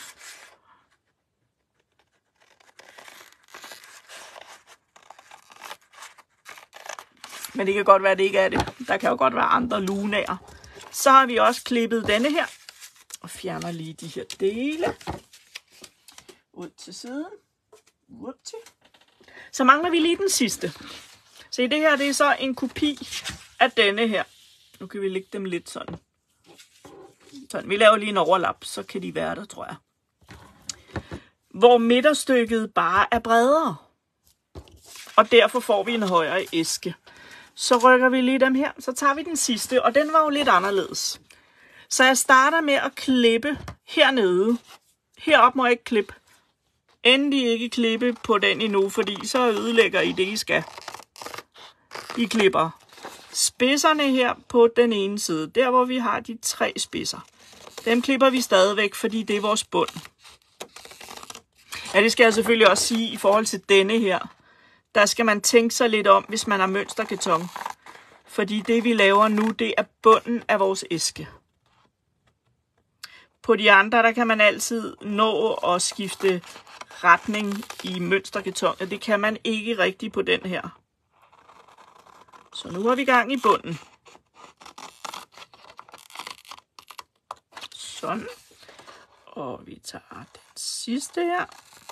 S1: Men det kan godt være, at det ikke er det. Der kan jo godt være andre lunaer. Så har vi også klippet denne her. Og fjerner lige de her dele. Ud til siden. Whoopty. Så mangler vi lige den sidste. Se, det her det er så en kopi af denne her. Nu kan vi lægge dem lidt sådan. Sådan, vi laver lige en overlap, så kan de være der, tror jeg. Hvor midterstykket bare er bredere. Og derfor får vi en højere æske. Så rykker vi lige dem her, så tager vi den sidste, og den var jo lidt anderledes. Så jeg starter med at klippe hernede. Herop må jeg ikke klippe. Endelig ikke klippe på den endnu, fordi så ødelægger I det, I skal. I klipper spidserne her på den ene side, der hvor vi har de tre spidser. Dem klipper vi stadigvæk, fordi det er vores bund. Ja, det skal jeg selvfølgelig også sige i forhold til denne her. Der skal man tænke sig lidt om, hvis man har mønsterkarton. Fordi det vi laver nu, det er bunden af vores æske. På de andre, der kan man altid nå at skifte retning i mønsterkarton, og det kan man ikke rigtig på den her. Så nu har vi gang i bunden. Sådan. Og vi tager den sidste her.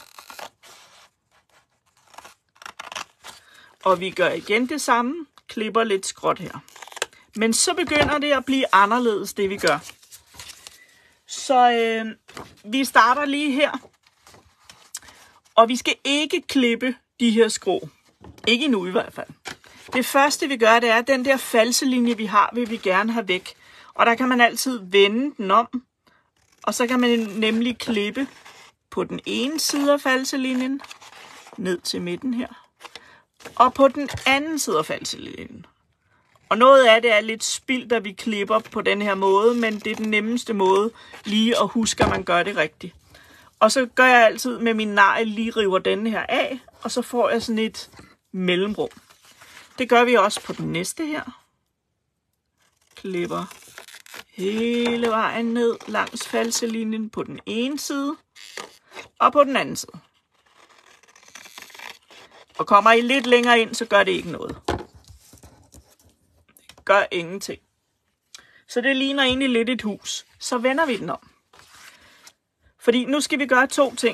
S1: Og vi gør igen det samme. Klipper lidt skråt her. Men så begynder det at blive anderledes, det vi gør. Så øh, vi starter lige her. Og vi skal ikke klippe de her skrå. Ikke endnu i hvert fald. Det første vi gør, det er, at den der falselinje vi har, vil vi gerne have væk. Og der kan man altid vende den om. Og så kan man nemlig klippe på den ene side af falselinjen. Ned til midten her. Og på den anden side af falselinjen. Og noget af det er lidt spildt, at vi klipper på den her måde. Men det er den nemmeste måde lige at huske, at man gør det rigtigt. Og så gør jeg altid med min negl lige river denne her af. Og så får jeg sådan et mellemrum. Det gør vi også på den næste her. Klipper hele vejen ned langs falselinjen på den ene side. Og på den anden side. Og kommer I lidt længere ind, så gør det ikke noget. Det gør ingenting. Så det ligner egentlig lidt et hus. Så vender vi den om. Fordi nu skal vi gøre to ting.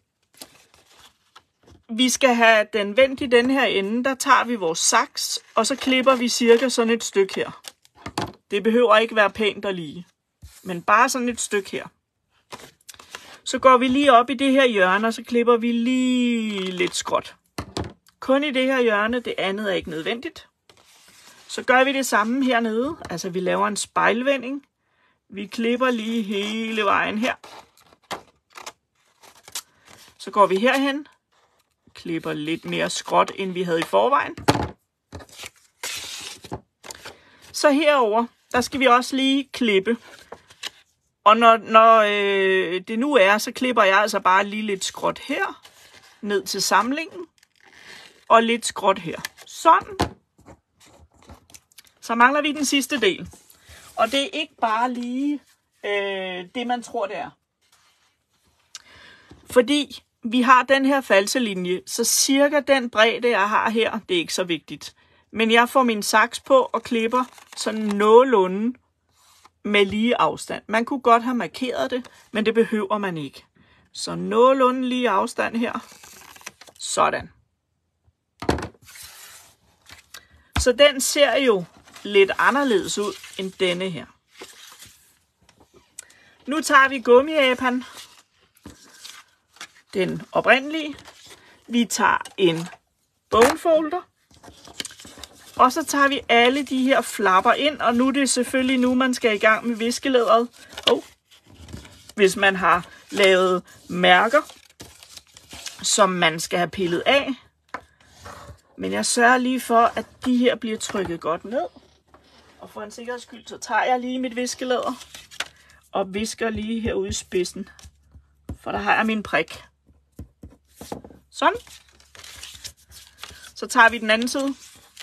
S1: Vi skal have den vendt i den her ende. Der tager vi vores saks, og så klipper vi cirka sådan et stykke her. Det behøver ikke være pænt og lige. Men bare sådan et stykke her. Så går vi lige op i det her hjørne, og så klipper vi lige lidt skråt. Kun i det her hjørne, det andet er ikke nødvendigt. Så gør vi det samme hernede. Altså vi laver en spejlvending. Vi klipper lige hele vejen her. Så går vi herhen. Klipper lidt mere skråt, end vi havde i forvejen. Så herover, der skal vi også lige klippe. Og når, når øh, det nu er, så klipper jeg altså bare lige lidt skråt her. Ned til samlingen. Og lidt skråt her. Sådan. Så mangler vi den sidste del. Og det er ikke bare lige øh, det, man tror, det er. Fordi vi har den her falselinje, så cirka den bredde, jeg har her, det er ikke så vigtigt. Men jeg får min saks på og klipper sådan nogenlunde med lige afstand. Man kunne godt have markeret det, men det behøver man ikke. Så nogenlunde lige afstand her. Sådan. Så den ser jo lidt anderledes ud end denne her. Nu tager vi gummiapan. Den oprindelige. Vi tager en bonefolder. Og så tager vi alle de her flapper ind. Og nu er det selvfølgelig nu, man skal i gang med viskelæderet. Oh. Hvis man har lavet mærker, som man skal have pillet af. Men jeg sørger lige for, at de her bliver trykket godt ned. Og for en sikkerheds skyld, så tager jeg lige mit viskelæder og visker lige herude i spidsen. For der har jeg min prik. Sådan. Så tager vi den anden side.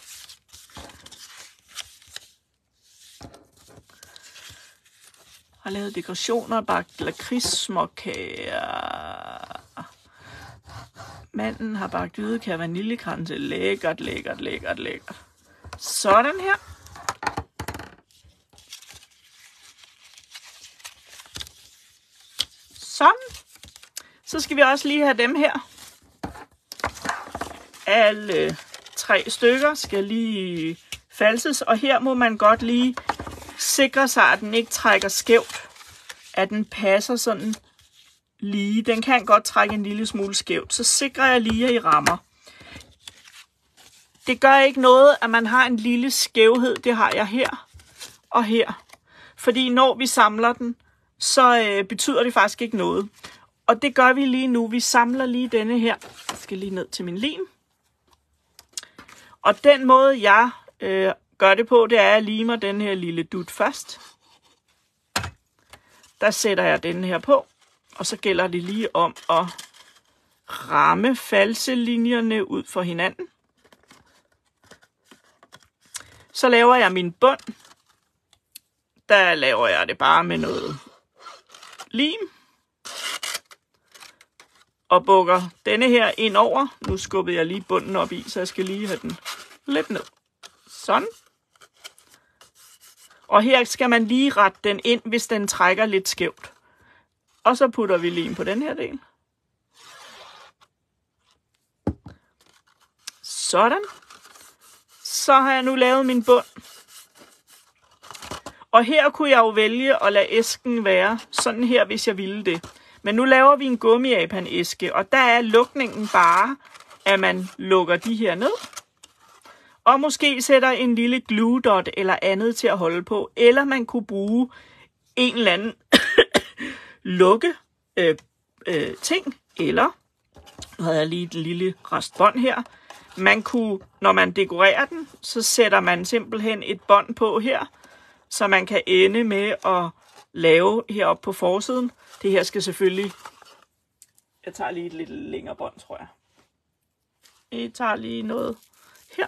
S1: Har lavet dekorationer, bagt lakridssmåkager. Manden har bagt ydekage vaniljekranse. Lækkert, lækkert, lækkert, lækkert. Sådan her. Sådan. Så skal vi også lige have dem her. Alle tre stykker skal lige falses. Og her må man godt lige sikre sig, at den ikke trækker skævt. At den passer sådan lige. Den kan godt trække en lille smule skævt. Så sikrer jeg lige, at I rammer. Det gør ikke noget, at man har en lille skævhed. Det har jeg her og her. Fordi når vi samler den, så øh, betyder det faktisk ikke noget. Og det gør vi lige nu. Vi samler lige denne her. Jeg skal lige ned til min lim. Og den måde, jeg øh, gør det på, det er, at jeg limer den her lille dut først. Der sætter jeg den her på. Og så gælder det lige om at ramme falselinjerne ud for hinanden. Så laver jeg min bund. Der laver jeg det bare med noget lim. Og bukker denne her ind over. Nu skubbede jeg lige bunden op i, så jeg skal lige have den lidt ned. Sådan. Og her skal man lige rette den ind, hvis den trækker lidt skævt. Og så putter vi lim på den her del. Sådan. Så har jeg nu lavet min bund. Og her kunne jeg jo vælge at lade æsken være sådan her, hvis jeg ville det. Men nu laver vi en gummiapan-æske, og der er lukningen bare, at man lukker de her ned. Og måske sætter en lille glue dot eller andet til at holde på. Eller man kunne bruge en eller anden lukke øh, øh, ting. Eller, nu havde jeg lige et lille restbånd her. Man kunne, når man dekorerer den, så sætter man simpelthen et bånd på her. Så man kan ende med at lave heroppe på forsiden. Det her skal selvfølgelig... Jeg tager lige et lidt længere bånd, tror jeg. Jeg tager lige noget her.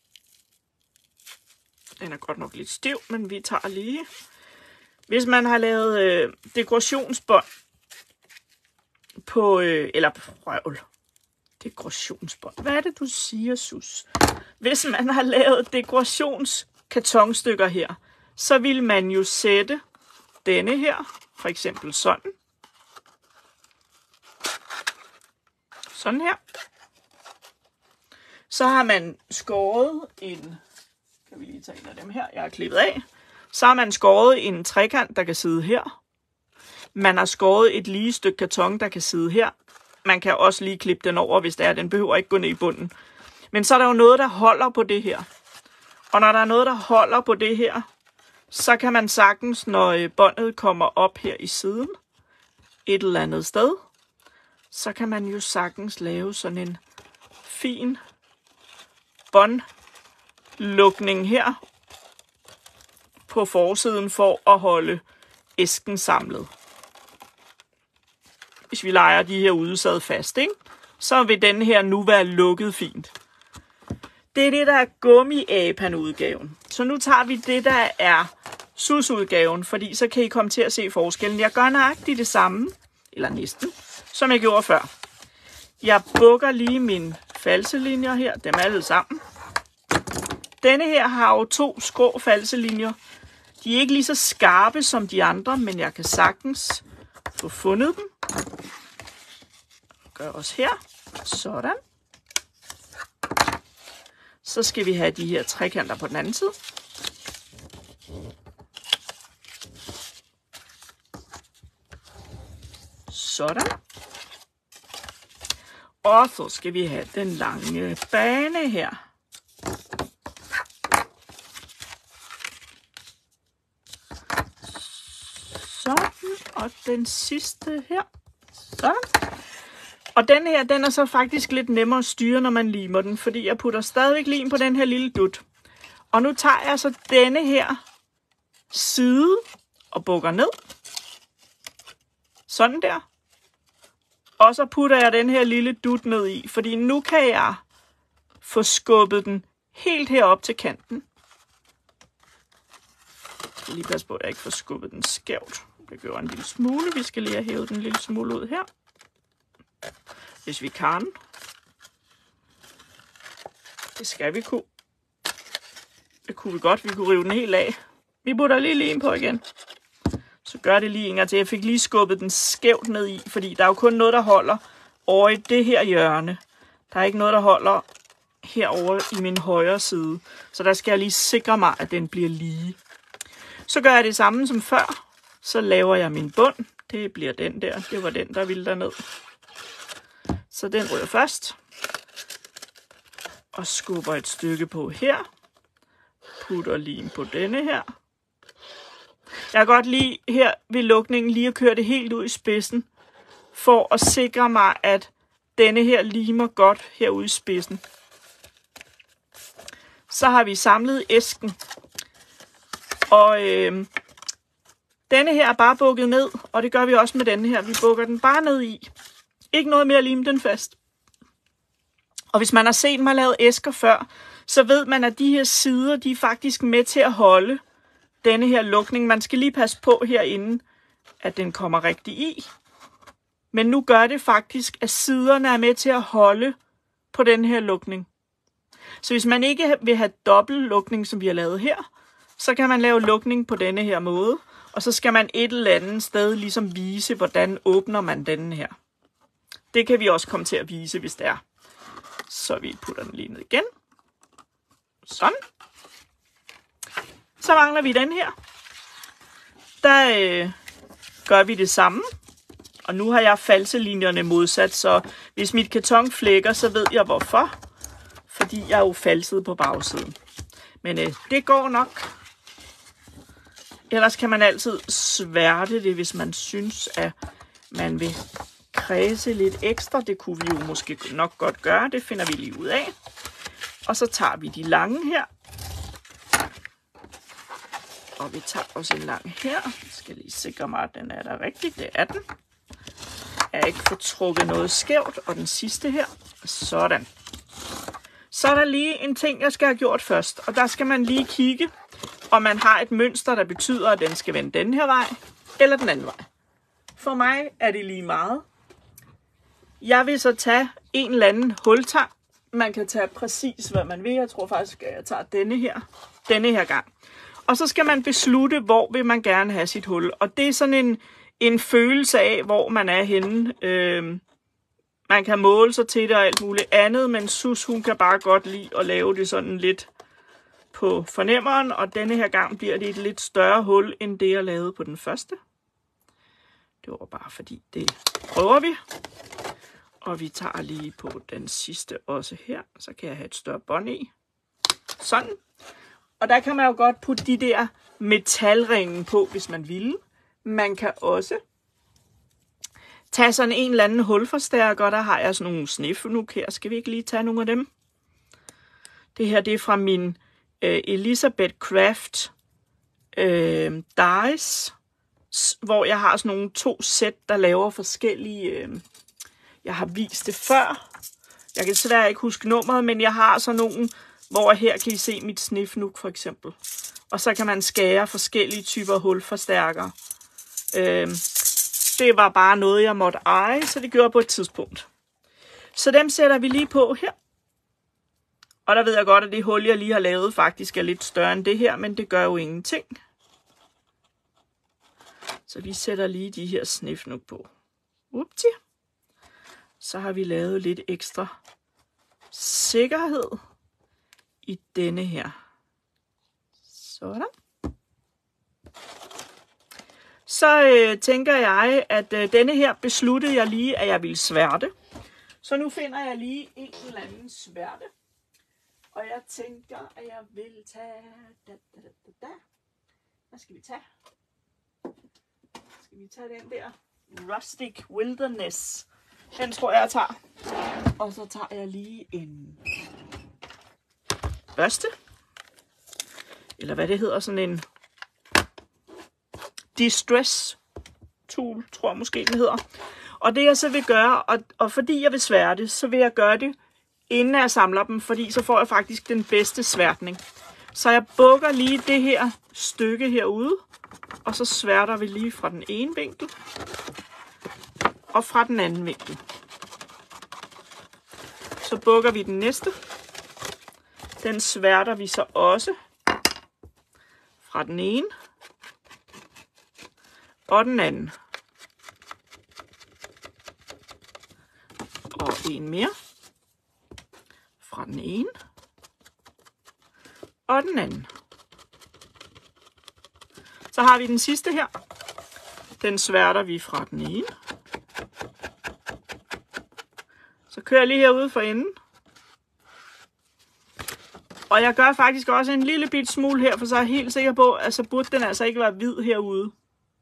S1: Den er godt nok lidt stiv, men vi tager lige... Hvis man har lavet øh, dekorationsbånd på... Øh, eller prøvl. Dekorationsbånd. Hvad er det, du siger, Sus? Hvis man har lavet dekorationskartonstykker her, så vil man jo sætte denne her, for eksempel sådan. Sådan her. Så har man skåret en, kan vi lige tage en af dem her, jeg har klippet af. Så har man skåret en trekant, der kan sidde her. Man har skåret et lige stykke karton, der kan sidde her. Man kan også lige klippe den over, hvis det er, den behøver ikke gå ned i bunden. Men så er der jo noget, der holder på det her. Og når der er noget, der holder på det her, så kan man sagtens, når båndet kommer op her i siden, et eller andet sted, så kan man jo sagtens lave sådan en fin båndlukning her på forsiden for at holde æsken samlet. Hvis vi leger de her udesad fast, ikke? Så vil den her nu være lukket fint. Det er det, der er gummiapan-udgaven. Så nu tager vi det, der er sus-udgaven, fordi så kan I komme til at se forskellen. Jeg gør nøjagtigt det samme, eller næsten, som jeg gjorde før. Jeg bukker lige mine falselinjer her, dem alle sammen. Denne her har jo to skrå falselinjer. De er ikke lige så skarpe som de andre, men jeg kan sagtens få fundet dem. gør også her. Sådan. Så skal vi have de her trekanter på den anden side. Sådan. Og så skal vi have den lange bane her. Sådan. Og den sidste her. Sådan. Og den her, den er så faktisk lidt nemmere at styre, når man limer den, fordi jeg putter stadigvæk lim på den her lille dut. Og nu tager jeg så denne her side og bukker ned. Sådan der. Og så putter jeg den her lille dut ned i, fordi nu kan jeg få skubbet den helt herop til kanten. Jeg skal lige passe på, at jeg ikke får skubbet den skævt. Det gør en lille smule. Vi skal lige have hævet den en lille smule ud her. Hvis vi kan. Det skal vi kunne. Det kunne vi godt. Vi kunne rive den helt af. Vi putter lige lim på igen. Så gør det lige en gang til. Jeg fik lige skubbet den skævt ned i, fordi der er jo kun noget, der holder over i det her hjørne. Der er ikke noget, der holder herover i min højre side. Så der skal jeg lige sikre mig, at den bliver lige. Så gør jeg det samme som før. Så laver jeg min bund. Det bliver den der. Det var den, der ville derned. Så den ryger først. Og skubber et stykke på her. Putter lim på denne her. Jeg kan godt lide her ved lukningen lige at køre det helt ud i spidsen. For at sikre mig, at denne her limer godt herude i spidsen. Så har vi samlet æsken. Og øh, denne her er bare bukket ned. Og det gør vi også med denne her. Vi bukker den bare ned i. Ikke noget mere at lime den fast. Og hvis man har set mig lave æsker før, så ved man, at de her sider, de er faktisk med til at holde denne her lukning. Man skal lige passe på herinde, at den kommer rigtig i. Men nu gør det faktisk, at siderne er med til at holde på den her lukning. Så hvis man ikke vil have dobbelt lukning, som vi har lavet her, så kan man lave lukning på denne her måde. Og så skal man et eller andet sted ligesom vise, hvordan åbner man denne her. Det kan vi også komme til at vise, hvis det er. Så vi putter den lige ned igen. Sådan. Så mangler vi den her. Der øh, gør vi det samme. Og nu har jeg falselinjerne modsat, så hvis mit karton flækker, så ved jeg hvorfor. Fordi jeg er jo falset på bagsiden. Men øh, det går nok. Ellers kan man altid sværte det, hvis man synes, at man vil kredse lidt ekstra. Det kunne vi jo måske nok godt gøre. Det finder vi lige ud af. Og så tager vi de lange her. Og vi tager også en lang her. Jeg skal lige sikre mig, at den er der rigtigt. Det er den. Jeg har ikke fået trukket noget skævt. Og den sidste her. Sådan. Så er der lige en ting, jeg skal have gjort først. Og der skal man lige kigge, om man har et mønster, der betyder, at den skal vende den her vej. Eller den anden vej. For mig er det lige meget. Jeg vil så tage en eller anden hultang. Man kan tage præcis, hvad man vil. Jeg tror faktisk, at jeg tager denne her. Denne her gang. Og så skal man beslutte, hvor vil man gerne have sit hul. Og det er sådan en, en følelse af, hvor man er henne. Øh, man kan måle sig til det og alt muligt andet. Men Sus, hun kan bare godt lide at lave det sådan lidt på fornemmeren. Og denne her gang bliver det et lidt større hul, end det jeg lavede på den første. Det var bare fordi, det prøver vi. Og vi tager lige på den sidste også her. Så kan jeg have et større bånd i. Sådan. Og der kan man jo godt putte de der metalringe på, hvis man vil. Man kan også tage sådan en eller anden hulforstærker. Der har jeg sådan nogle snifnuk her. Skal vi ikke lige tage nogle af dem? Det her, det er fra min øh, Elizabeth Craft øh, dies. Hvor jeg har sådan nogle to sæt, der laver forskellige... Øh, jeg har vist det før. Jeg kan desværre ikke huske nummeret, men jeg har sådan nogle, hvor her kan I se mit snifnuk for eksempel. Og så kan man skære forskellige typer hulforstærkere. Øh, det var bare noget, jeg måtte eje, så det gjorde jeg på et tidspunkt. Så dem sætter vi lige på her. Og der ved jeg godt, at det hul, jeg lige har lavet, faktisk er lidt større end det her, men det gør jo ingenting. Så vi sætter lige de her snifnuk på. Upti. så har vi lavet lidt ekstra sikkerhed i denne her. Sådan. Så øh, tænker jeg, at øh, denne her besluttede jeg lige, at jeg ville sværte. Så nu finder jeg lige en eller anden sværte. Og jeg tænker, at jeg vil tage... Da, da, da, da, da. Hvad skal vi tage? Skal vi tage den der Rustic Wilderness? Den tror jeg, jeg tager. Og så tager jeg lige en børste. Eller hvad det hedder, sådan en distress tool, tror jeg måske den hedder. Og det jeg så vil gøre, og, og fordi jeg vil sværte, så vil jeg gøre det, inden jeg samler dem, fordi så får jeg faktisk den bedste sværtning. Så jeg bukker lige det her stykke herude, og så sværter vi lige fra den ene vinkel, og fra den anden vinkel. Så bukker vi den næste. Den sværter vi så også fra den ene og den anden. Og en mere fra den ene og den anden. Så har vi den sidste her. Den sværter vi fra den ene. Så kører jeg lige herude for enden. Og jeg gør faktisk også en lille bit smule her, for så er jeg helt sikker på, at så burde den altså ikke være hvid herude.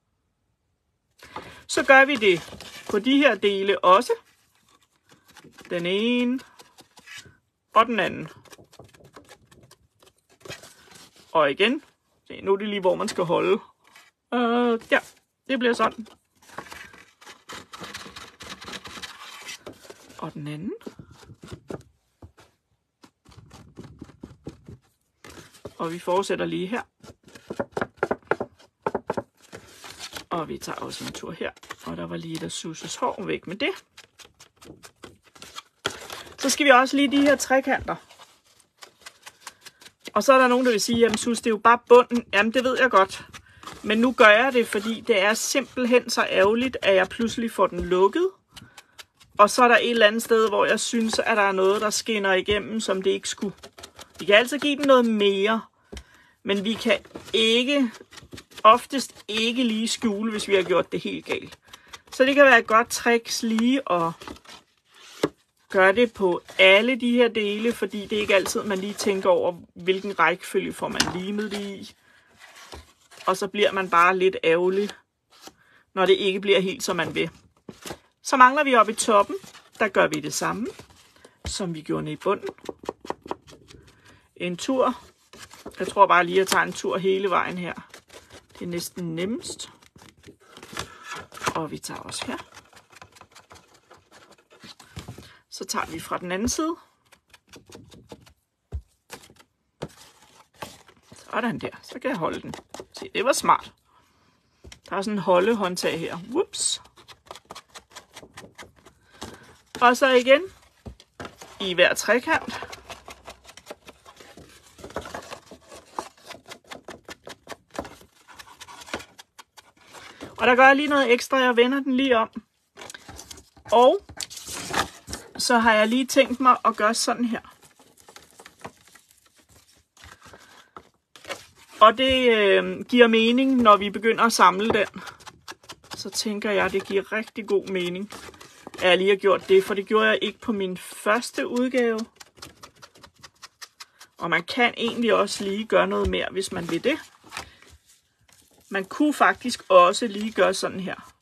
S1: Så gør vi det på de her dele også. Den ene og den anden. Og igen, se, nu er det lige, hvor man skal holde. Uh, ja, det bliver sådan. Og den anden. Og vi fortsætter lige her. Og vi tager også en tur her. Og der var lige der Susses hår, væk med det. Så skal vi også lige de her trekanter. Og så er der nogen, der vil sige, jamen Sus, det er jo bare bunden. Jamen det ved jeg godt. Men nu gør jeg det, fordi det er simpelthen så ærgerligt, at jeg pludselig får den lukket. Og så er der et eller andet sted, hvor jeg synes, at der er noget, der skinner igennem, som det ikke skulle. Vi kan altså give den noget mere. Men vi kan ikke, oftest ikke lige skjule, hvis vi har gjort det helt galt. Så det kan være et godt trick lige at gøre det på alle de her dele, fordi det er ikke altid, man lige tænker over, hvilken rækkefølge får man limet det i. Og så bliver man bare lidt ærgerlig, når det ikke bliver helt, som man vil. Så mangler vi oppe i toppen. Der gør vi det samme, som vi gjorde nede i bunden. En tur. Jeg tror bare lige, at jeg tager en tur hele vejen her. Det er næsten nemmest. Og vi tager også her. Så tager vi fra den anden side. Sådan der. Så kan jeg holde den. Se, det var smart. Der er sådan en holdehåndtag her. Whoops. Og så igen i hver trekant. Og der gør jeg lige noget ekstra. Jeg vender den lige om. Og så har jeg lige tænkt mig at gøre sådan her. Og det øh, giver mening, når vi begynder at samle den. Så tænker jeg, at det giver rigtig god mening, at jeg lige har gjort det. For det gjorde jeg ikke på min første udgave. Og man kan egentlig også lige gøre noget mere, hvis man vil det. Man kunne faktisk også lige gøre sådan her.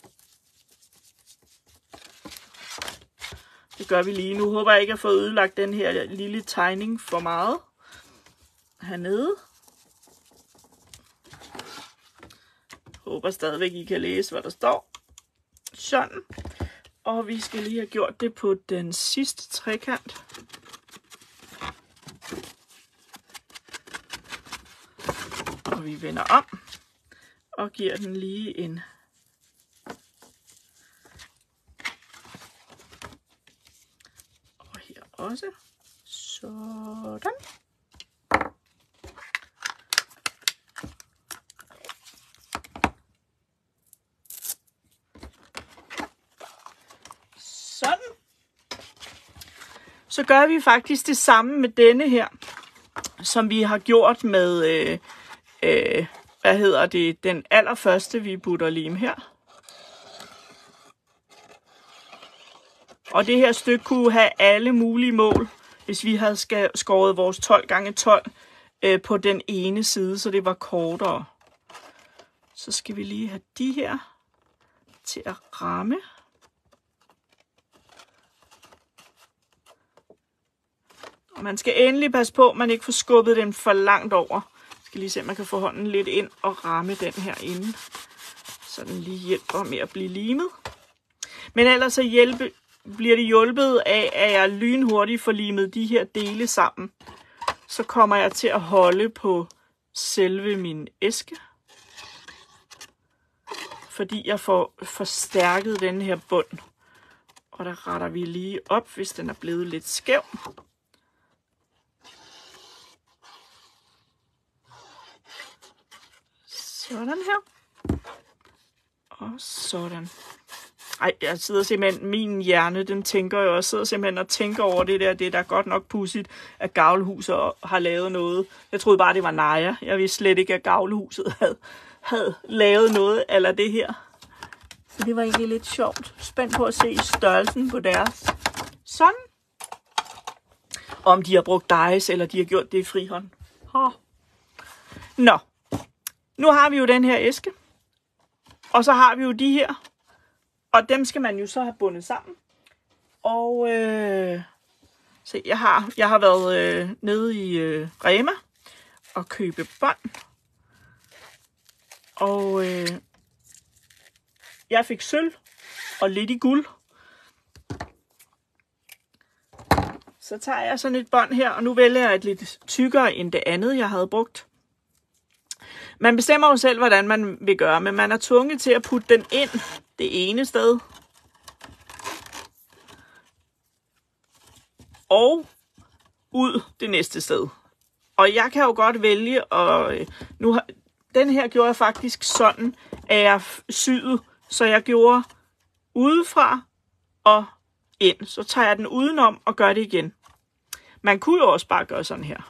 S1: Det gør vi lige. Nu håber jeg ikke, at jeg har fået ødelagt den her lille tegning for meget hernede. Håber stadigvæk, I kan læse, hvad der står. Sådan. Og vi skal lige have gjort det på den sidste trekant. Og vi vender om. Og giver den lige en og her også. Sådan. Sådan. så gør vi faktisk det samme med denne her, som vi har gjort med, øh, øh, hvad hedder det, den allerførste, vi putter lim her. Og det her stykke kunne have alle mulige mål, hvis vi havde skåret vores tolv gange tolv øh, på den ene side, så det var kortere. Så skal vi lige have de her til at ramme. Og man skal endelig passe på, at man ikke får skubbet den for langt over. Jeg skal lige se, om man kan få hånden lidt ind og ramme den her inde, så den lige hjælper med at blive limet. Men ellers så hjælpe, bliver det hjulpet af, at jeg lynhurtigt får limet de her dele sammen. Så kommer jeg til at holde på selve min æske, fordi jeg får forstærket den her bund. Og der retter vi lige op, hvis den er blevet lidt skæv. Sådan her. Og sådan. Ej, jeg sidder simpelthen, min hjerne, den tænker jo også, sidder simpelthen og tænker over det der, det der er godt nok pudsigt, at Gavlehuset har lavet noget. Jeg troede bare, det var Naja. Jeg vidste slet ikke, at Gavlehuset havde, havde lavet noget eller det her. Så det var egentlig lidt sjovt. Spændt på at se størrelsen på deres. Sådan. Om de har brugt dice, eller de har gjort det i frihånd. Ha. Nå. Nu har vi jo den her æske. Og så har vi jo de her. Og dem skal man jo så have bundet sammen. Og øh, se, jeg har, jeg har været øh, nede i øh, Rema og købe bånd. Og øh, jeg fik sølv og lidt i guld. Så tager jeg sådan et bånd her, og nu vælger jeg et lidt tykkere end det andet, jeg havde brugt. Man bestemmer jo selv, hvordan man vil gøre, men man er tvunget til at putte den ind det ene sted. Og ud det næste sted. Og jeg kan jo godt vælge, og nu har, den her gjorde jeg faktisk sådan, at jeg syede, så jeg gjorde udefra og ind. Så tager jeg den udenom og gør det igen. Man kunne jo også bare gøre sådan her.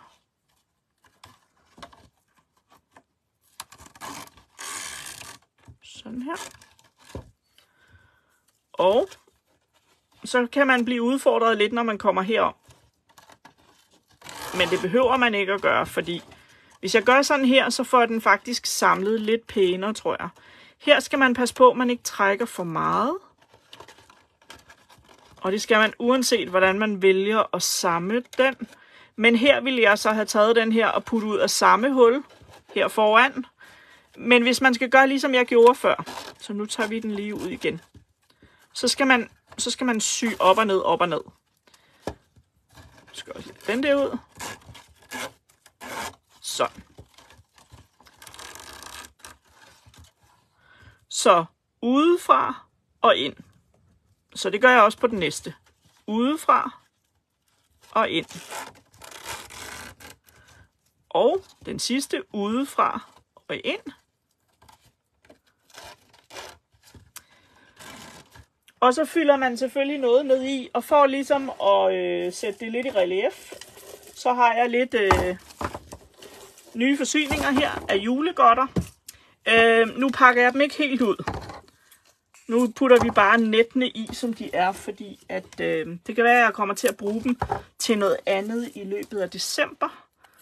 S1: Sådan her. Og så kan man blive udfordret lidt, når man kommer herom. Men det behøver man ikke at gøre, fordi hvis jeg gør sådan her, så får den faktisk samlet lidt pænere, tror jeg. Her skal man passe på, at man ikke trækker for meget. Og det skal man uanset, hvordan man vælger at samle den. Men her vil jeg så have taget den her og puttet ud af samme hul her foran. Men hvis man skal gøre ligesom jeg gjorde før, så nu tager vi den lige ud igen. Så skal man, så skal man sy op og ned, op og ned. Så skal jeg også den der ud. Sådan. Så udefra og ind. Så det gør jeg også på den næste. Udefra og ind. Og den sidste udefra og ind. Og så fylder man selvfølgelig noget ned i, og for ligesom at øh, sætte det lidt i relief, så har jeg lidt øh, nye forsyninger her af julegodter. Øh, nu pakker jeg dem ikke helt ud. Nu putter vi bare nettene i, som de er, fordi at, øh, det kan være, at jeg kommer til at bruge dem til noget andet i løbet af december.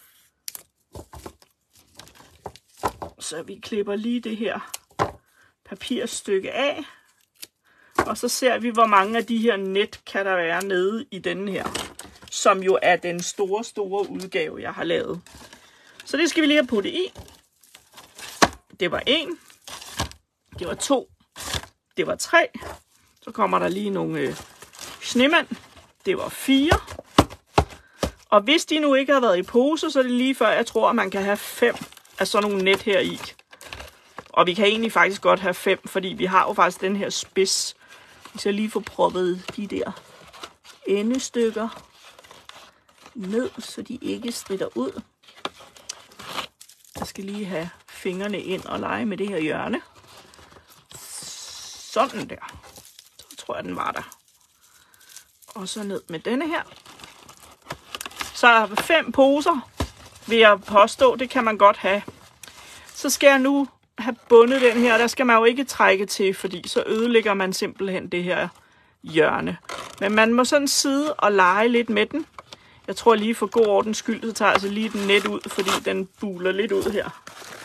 S1: Så vi klipper lige det her papirstykke af. Og så ser vi, hvor mange af de her net kan der være nede i denne her. Som jo er den store, store udgave, jeg har lavet. Så det skal vi lige have puttet i. Det var en. Det var to. Det var tre. Så kommer der lige nogle øh, snemand. Det var fire. Og hvis de nu ikke har været i pose, så er det lige før, jeg tror, at man kan have fem af sådan nogle net her i. Og vi kan egentlig faktisk godt have fem, fordi vi har jo faktisk den her spids. Hvis jeg lige får proppet de der endestykker ned, så de ikke stritter ud. Jeg skal lige have fingrene ind og lege med det her hjørne. Sådan der. Så tror jeg, den var der. Og så ned med denne her. Så fem poser vil jeg påstå, det kan man godt have. Så skal jeg nu have bundet den her. Der skal man jo ikke trække til, fordi så ødelægger man simpelthen det her hjørne. Men man må sådan sidde og lege lidt med den. Jeg tror lige for god ordens skyld, så tager jeg altså lige den net ud, fordi den buler lidt ud her.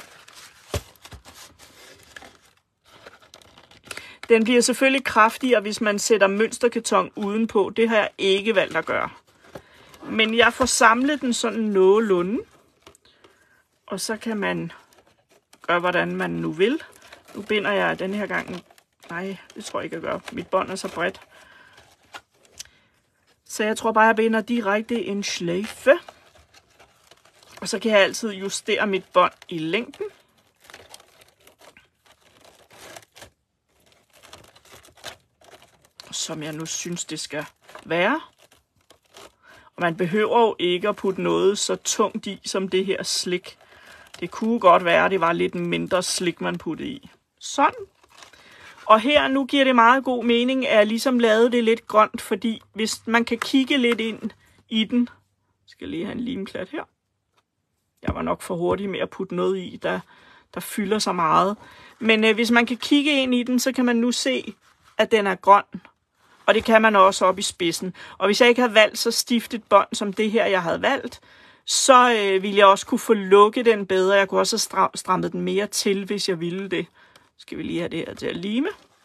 S1: Den bliver selvfølgelig kraftigere, hvis man sætter mønsterkarton udenpå. Det har jeg ikke valgt at gøre. Men jeg får samlet den sådan nogenlunde. Og så kan man gøre, hvordan man nu vil. Nu binder jeg den her gang. Nej, det tror jeg ikke, jeg gør. Mit bånd er så bredt. Så jeg tror bare, jeg binder direkte en sløjfe. Og så kan jeg altid justere mit bånd i længden. Som jeg nu synes, det skal være. Og man behøver jo ikke at putte noget så tungt i, som det her slik. Det kunne godt være, at det var lidt mindre slik, man puttede i. Sådan. Og her, nu giver det meget god mening, at jeg ligesom lavede det lidt grønt, fordi hvis man kan kigge lidt ind i den. Jeg skal lige have en limklat her. Jeg var nok for hurtig med at putte noget i, der, der fylder så meget. Men øh, hvis man kan kigge ind i den, så kan man nu se, at den er grøn. Og det kan man også op i spidsen. Og hvis jeg ikke havde valgt så stift et bånd som det her, jeg havde valgt, så øh, ville jeg også kunne få lukket den bedre. Jeg kunne også have strammet den mere til, hvis jeg ville det. Skal vi lige have det her til at lime.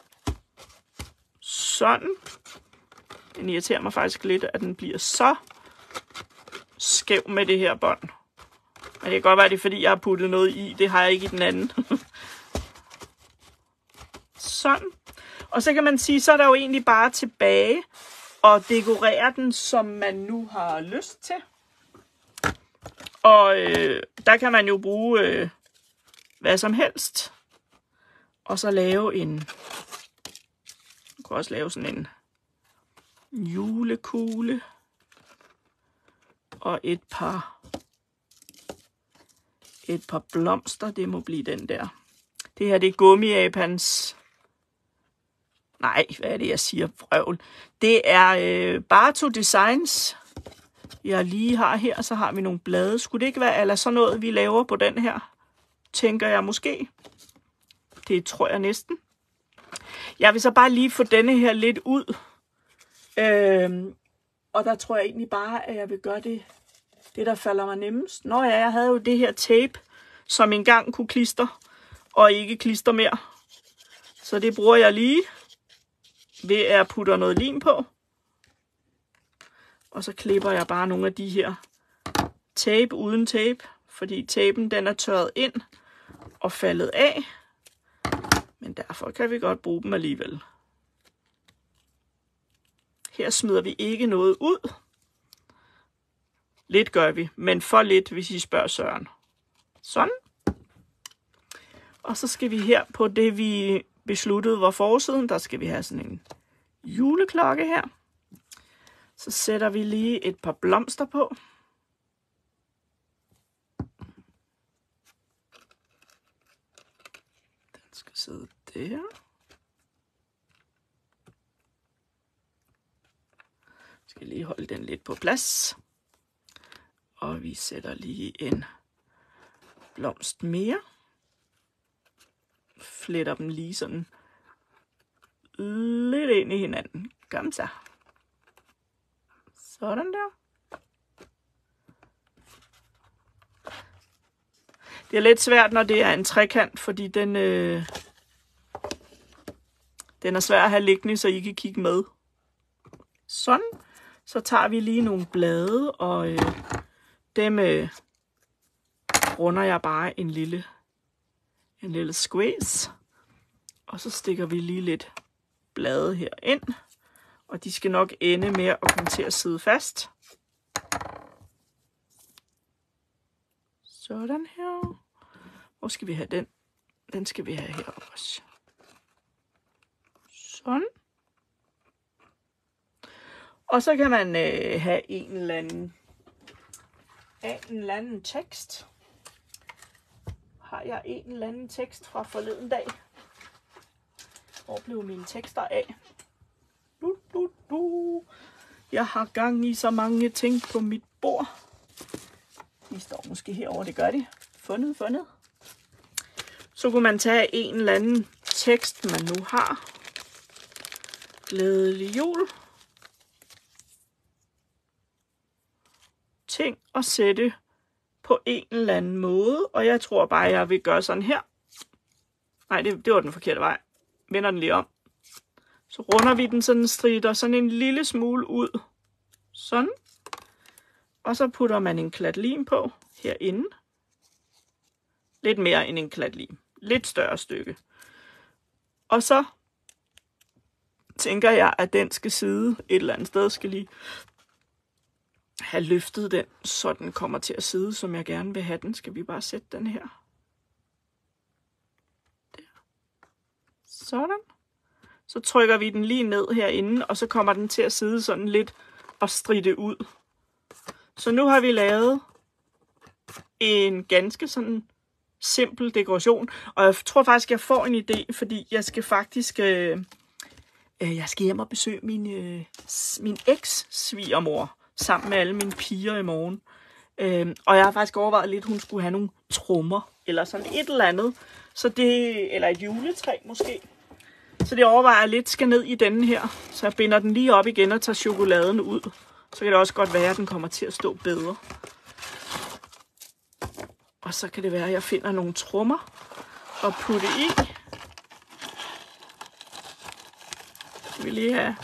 S1: Sådan. Den irriterer mig faktisk lidt, at den bliver så skæv med det her bånd. Men det kan godt være, det er, fordi jeg har puttet noget i. Det har jeg ikke i den anden. Sådan. Og så kan man sige, så er der jo egentlig bare tilbage og dekorere den, som man nu har lyst til. Og øh, der kan man jo bruge øh, hvad som helst. Og så lave en, man kan også lave sådan en julekugle. Og et par, et par blomster, det må blive den der. Det her, det er gummiapans. Nej, hvad er det, jeg siger? Vrøvl. Det er øh, Barto Designs, jeg lige har her. Så har vi nogle blade. Skulle det ikke være eller sådan noget, vi laver på den her? Tænker jeg måske. Det tror jeg næsten. Jeg vil så bare lige få denne her lidt ud. Øhm, og der tror jeg egentlig bare, at jeg vil gøre det, det der falder mig nemmest. Nå ja, jeg havde jo det her tape, som engang kunne klistre, og ikke klister mere. Så det bruger jeg lige ved at putte noget lim på. Og så klipper jeg bare nogle af de her tape uden tape, fordi tapen den er tørret ind og faldet af. Men derfor kan vi godt bruge dem alligevel. Her smider vi ikke noget ud. Lidt gør vi, men for lidt, hvis I spørger Søren. Sådan. Og så skal vi her på det, vi besluttede var forsiden. Der skal vi have sådan en juleklokke her. Så sætter vi lige et par blomster på. Den skal sidde der. Jeg skal lige holde den lidt på plads. Og vi sætter lige en blomst mere. Fletter dem lige sådan lidt ind i hinanden. Kom så. Sådan der. Det er lidt svært, når det er en trekant, fordi den, øh, den er svær at have liggende, så I kan kigge med. Sådan. Så tager vi lige nogle blade, og øh, dem øh, runder jeg bare en lille, en lille squeeze. Og så stikker vi lige lidt blade her ind. Og de skal nok ende med at komme til at sidde fast. Sådan her. Hvor skal vi have den? Den skal vi have heroppe også. Sådan. Og så kan man øh, have en eller anden, en eller anden tekst. Har jeg en eller anden tekst fra forleden dag? Hvor blev mine tekster af? Du, du, du. Jeg har gang i så mange ting på mit bord. De står måske herover, det gør de. Fundet, fundet. Så kunne man tage en eller anden tekst, man nu har. Glædelig jul. Ting at sætte på en eller anden måde. Og jeg tror bare, jeg vil gøre sådan her. Nej, det, det var den forkerte vej. Vender den lige om. Så runder vi den sådan, strider sådan en lille smule ud. Sådan. Og så putter man en klat lim på herinde. Lidt mere end en klat lim. Lidt større stykke. Og så tænker jeg, at den skal sidde et eller andet sted. Skal lige have løftet den, så den kommer til at sidde, som jeg gerne vil have den. Skal vi bare sætte den her. Der. Sådan. Så trykker vi den lige ned herinde, og så kommer den til at sidde sådan lidt og stride ud. Så nu har vi lavet en ganske sådan simpel dekoration. Og jeg tror faktisk, jeg får en idé, fordi jeg skal faktisk øh, øh, jeg skal hjem og besøge min, øh, min eks-svigermor sammen med alle mine piger i morgen. Øh, og jeg har faktisk overvejet lidt, hun skulle have nogle trommer eller sådan et eller andet. Så det, eller et juletræ måske. Så det overvejer jeg lidt skal ned i denne her. Så jeg binder den lige op igen og tager chokoladen ud. Så kan det også godt være, at den kommer til at stå bedre. Og så kan det være, at jeg finder nogle trommer og putte i. Så vi lige have.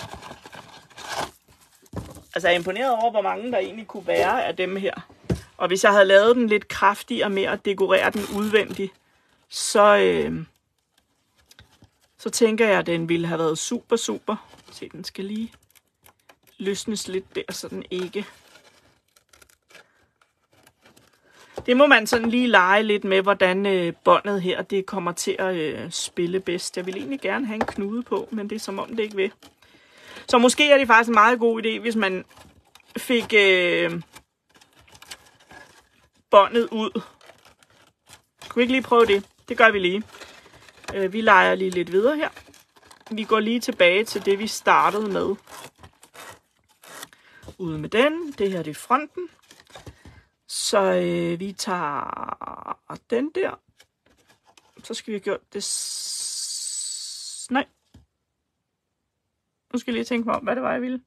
S1: Altså jeg er imponeret over, hvor mange der egentlig kunne være af dem her. Og hvis jeg havde lavet den lidt kraftigere med at dekorere den udvendigt, så, øh, så tænker jeg, at den ville have været super, super. Se, den skal lige løsnes lidt der, så den ikke. Det må man sådan lige lege lidt med, hvordan øh, båndet her det kommer til at øh, spille bedst. Jeg vil egentlig gerne have en knude på, men det er som om det ikke vil. Så måske er det faktisk en meget god idé, hvis man fik øh, båndet ud. Skal vi ikke lige prøve det? Det gør vi lige. Øh, vi leger lige lidt videre her. Vi går lige tilbage til det, vi startede med. Ude med den. Det her det er fronten. Så øh, vi tager den der. Så skal vi have gjort det. Nej. Nu skal jeg lige tænke mig om, hvad det var, jeg ville.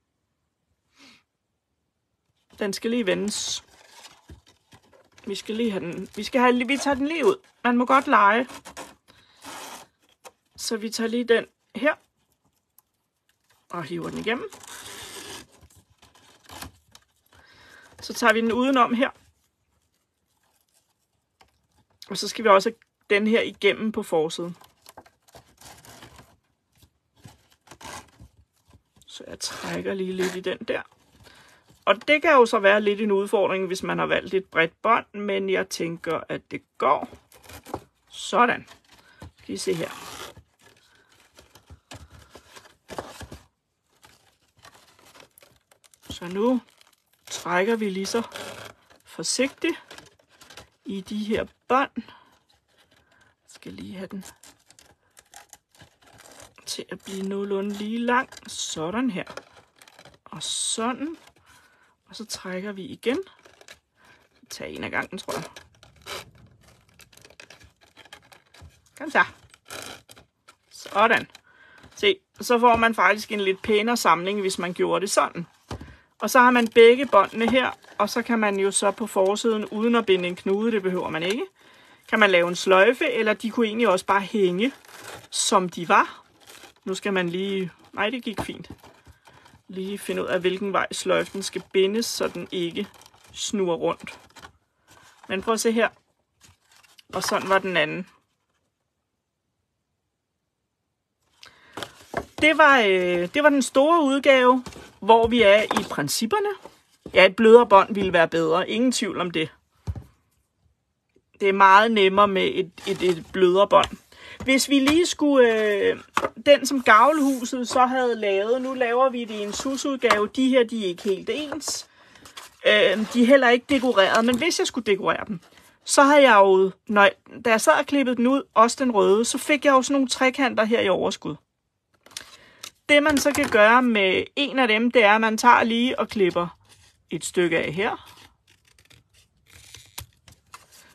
S1: Den skal lige vendes. Vi skal lige have den. Vi skal have, vi tager den lige ud. Man må godt lege. Så vi tager lige den her. Og hiver den igennem. Så tager vi den udenom her. Og så skal vi også have den her igennem på forsiden. Så jeg trækker lige lidt i den der. Og det kan jo så være lidt en udfordring, hvis man har valgt et bredt bånd. Men jeg tænker, at det går. Sådan. Skal I se her. Så nu trækker vi lige så forsigtigt i de her bånd. Jeg skal lige have den til at blive nogenlunde lige lang. Sådan her. Og sådan. Og så trækker vi igen. Tag en af gangen, tror jeg. Kom så. Sådan. Se, så får man faktisk en lidt pænere samling, hvis man gjorde det sådan. Og så har man begge båndene her, og så kan man jo så på forsiden, uden at binde en knude, det behøver man ikke, kan man lave en sløjfe, eller de kunne egentlig også bare hænge, som de var. Nu skal man lige, nej det gik fint, lige finde ud af, hvilken vej sløjfen skal bindes, så den ikke snurrer rundt. Men prøv at se her, og sådan var den anden. Det var, øh, det var den store udgave, hvor vi er i principperne. Ja, et blødere bånd ville være bedre. Ingen tvivl om det. Det er meget nemmere med et, et, et blødere bånd. Hvis vi lige skulle... Øh, den, som Gavlehuset så havde lavet, nu laver vi det i en susudgave. De her, de er ikke helt ens. Øh, de er heller ikke dekoreret, men hvis jeg skulle dekorere dem, så havde jeg jo... Når, da jeg sad og klippede den ud, også den røde, så fik jeg jo sådan nogle trekanter her i overskud. Det man så kan gøre med en af dem, det er, at man tager lige og klipper et stykke af her.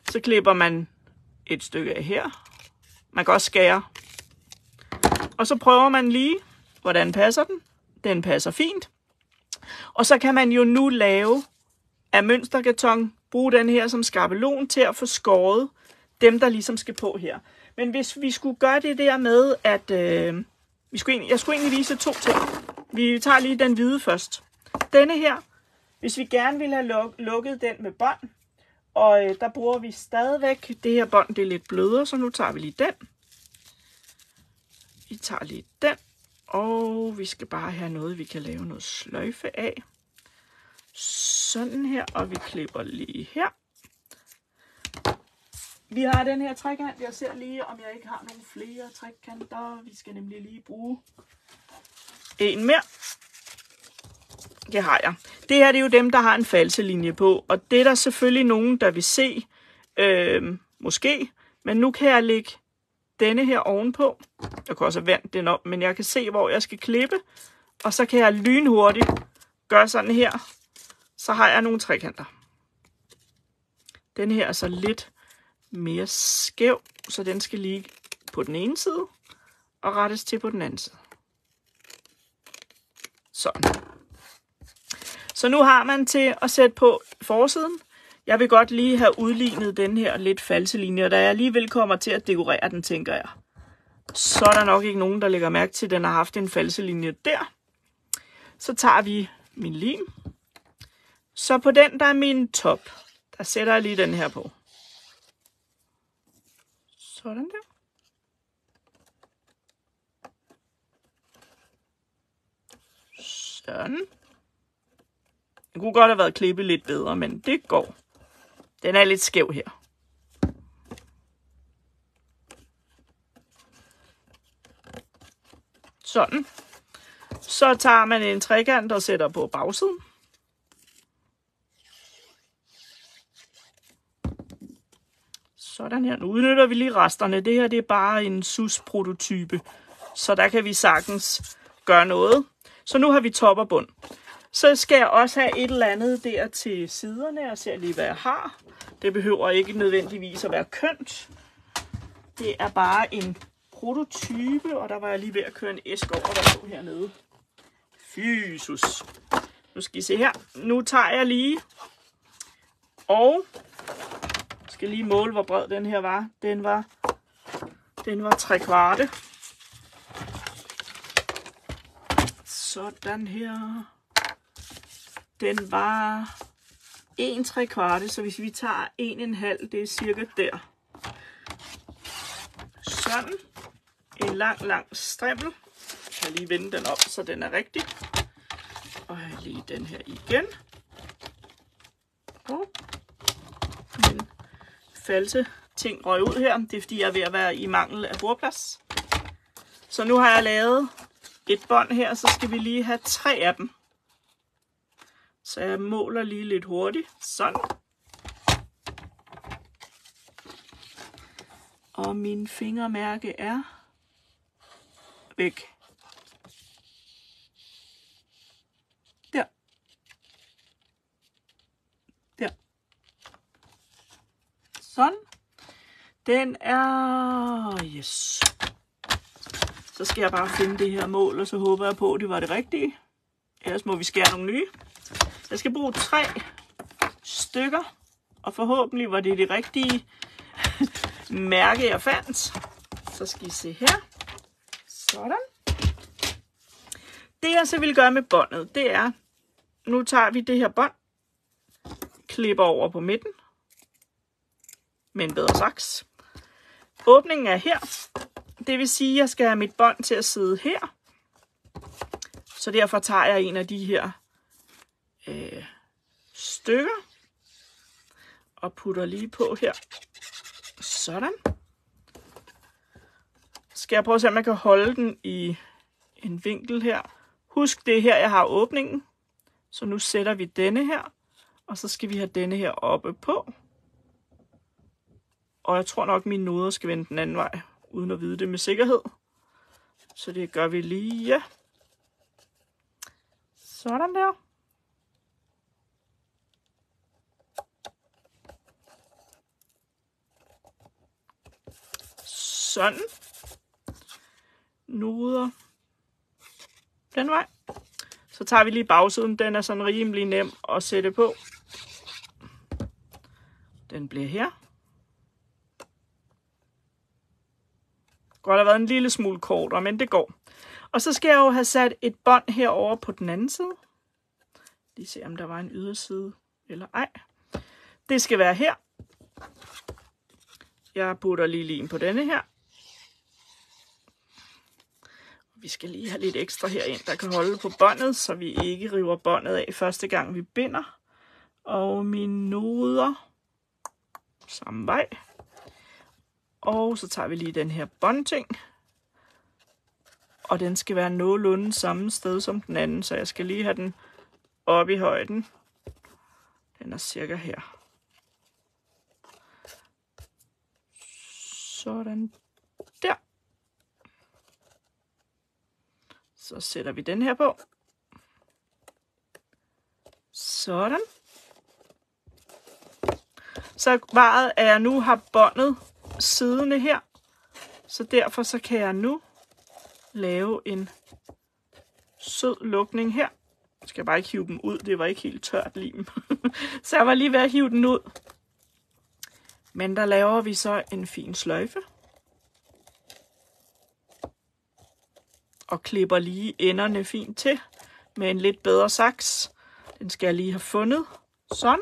S1: Så klipper man et stykke af her. Man kan også skære. Og så prøver man lige, hvordan passer den. Den passer fint. Og så kan man jo nu lave af mønsterkarton, bruge den her som skabelon til at få skåret dem, der ligesom skal på her. Men hvis vi skulle gøre det der med, at øh, vi skulle egentlig, jeg skulle egentlig vise to ting. Vi tager lige den hvide først. Denne her, hvis vi gerne vil have luk, lukket den med bånd, og øh, der bruger vi stadigvæk, det her bånd, det er lidt blødere, så nu tager vi lige den. Vi tager lige den, og vi skal bare have noget, vi kan lave noget sløjfe af. Sådan her, og vi klipper lige her. Vi har den her trekant. Jeg ser lige, om jeg ikke har nogle flere trekanter. Vi skal nemlig lige bruge en mere. Det har jeg. Det her det er jo dem, der har en falselinje på. Og det er der selvfølgelig nogen, der vil se. Øh, måske. Men nu kan jeg lægge denne her ovenpå. Jeg kan også have vendt den op, men jeg kan se, hvor jeg skal klippe. Og så kan jeg lynhurtigt gøre sådan her. Så har jeg nogle trekanter. Den her er så lidt mere skæv, så den skal ligge på den ene side og rettes til på den anden side. Sådan. Så nu har man til at sætte på forsiden. Jeg vil godt lige have udlignet den her lidt false linje, og da jeg alligevel kommer til at dekorere den, tænker jeg, så er der nok ikke nogen, der lægger mærke til, at den har haft en false linje der. Så tager vi min lim. Så på den, der er min top, der sætter jeg lige den her på. Sådan der. Sådan. Den kunne godt have været klippet lidt bedre, men det går. Den er lidt skæv her. Sådan. Så tager man en trekant og sætter på bagsiden. Sådan her. Nu udnytter vi lige resterne. Det her det er bare en S U S-prototype, så der kan vi sagtens gøre noget. Så nu har vi top og bund. Så skal jeg også have et eller andet der til siderne. Jeg ser lige, hvad jeg har. Det behøver ikke nødvendigvis at være kønt. Det er bare en prototype, og der var jeg lige ved at køre en æske over, der stod hernede. Fysus. Nu skal I se her. Nu tager jeg lige og skal lige måle, hvor bred den her var. Den var, den var tre kvarte. Sådan her. Den var en tre kvarte, så hvis vi tager en en halv, det er cirka der. Sådan. En lang, lang strimmel. Jeg kan lige vende den op, så den er rigtig. Og lige den her igen. Og min false ting røg ud her. Det er fordi, jeg er ved at være i mangel af bordplads. Så nu har jeg lavet et bånd her, så skal vi lige have tre af dem. Så jeg måler lige lidt hurtigt. Sådan. Og min fingermærke er væk. Der. Der. Sådan. Den er... Yes. Så skal jeg bare finde det her mål, og så håber jeg på, at det var det rigtige. Ellers må vi skære nogle nye. Jeg skal bruge tre stykker, og forhåbentlig var det det rigtige mærke, jeg fandt. Så skal I se her. Sådan. Det jeg så vil gøre med båndet, det er, nu tager vi det her bånd, klipper over på midten med en bedre saks. Åbningen er her. Det vil sige, at jeg skal have mit bånd til at sidde her. Så derfor tager jeg en af de her øh, stykker og putter lige på her. Sådan. Skal jeg prøve at se, om jeg kan holde den i en vinkel her. Husk, det er her, jeg har åbningen. Så nu sætter vi denne her, og så skal vi have denne her oppe på. Og jeg tror nok, mine noder skal vende den anden vej, uden at vide det med sikkerhed. Så det gør vi lige, ja. Sådan der. sådan. Noder. Den vej. Så tager vi lige bagsiden. Den er sådan rimelig nem at sætte på. Den bliver her. Godt have været en lille smule kortere, men det går. Og så skal jeg jo have sat et bånd herover på den anden side. Lige se, om der var en yderside eller ej. Det skal være her. Jeg putter lige lim på denne her. Vi skal lige have lidt ekstra herind, der kan holde på båndet, så vi ikke river båndet af første gang vi binder. Og mine noder samme vej. Og så tager vi lige den her båndting. Og den skal være nogenlunde samme sted som den anden, så jeg skal lige have den oppe i højden. Den er cirka her. Sådan der. Så sætter vi den her på. Sådan. Så varet er jeg nu har båndet siderne her. Så derfor så kan jeg nu lave en sød lukning her. Jeg skal bare ikke hive dem ud. Det var ikke helt tørt lim. Så jeg var lige ved at hive den ud. Men der laver vi så en fin sløjfe. Og klipper lige enderne fint til med en lidt bedre saks. Den skal jeg lige have fundet. Sådan.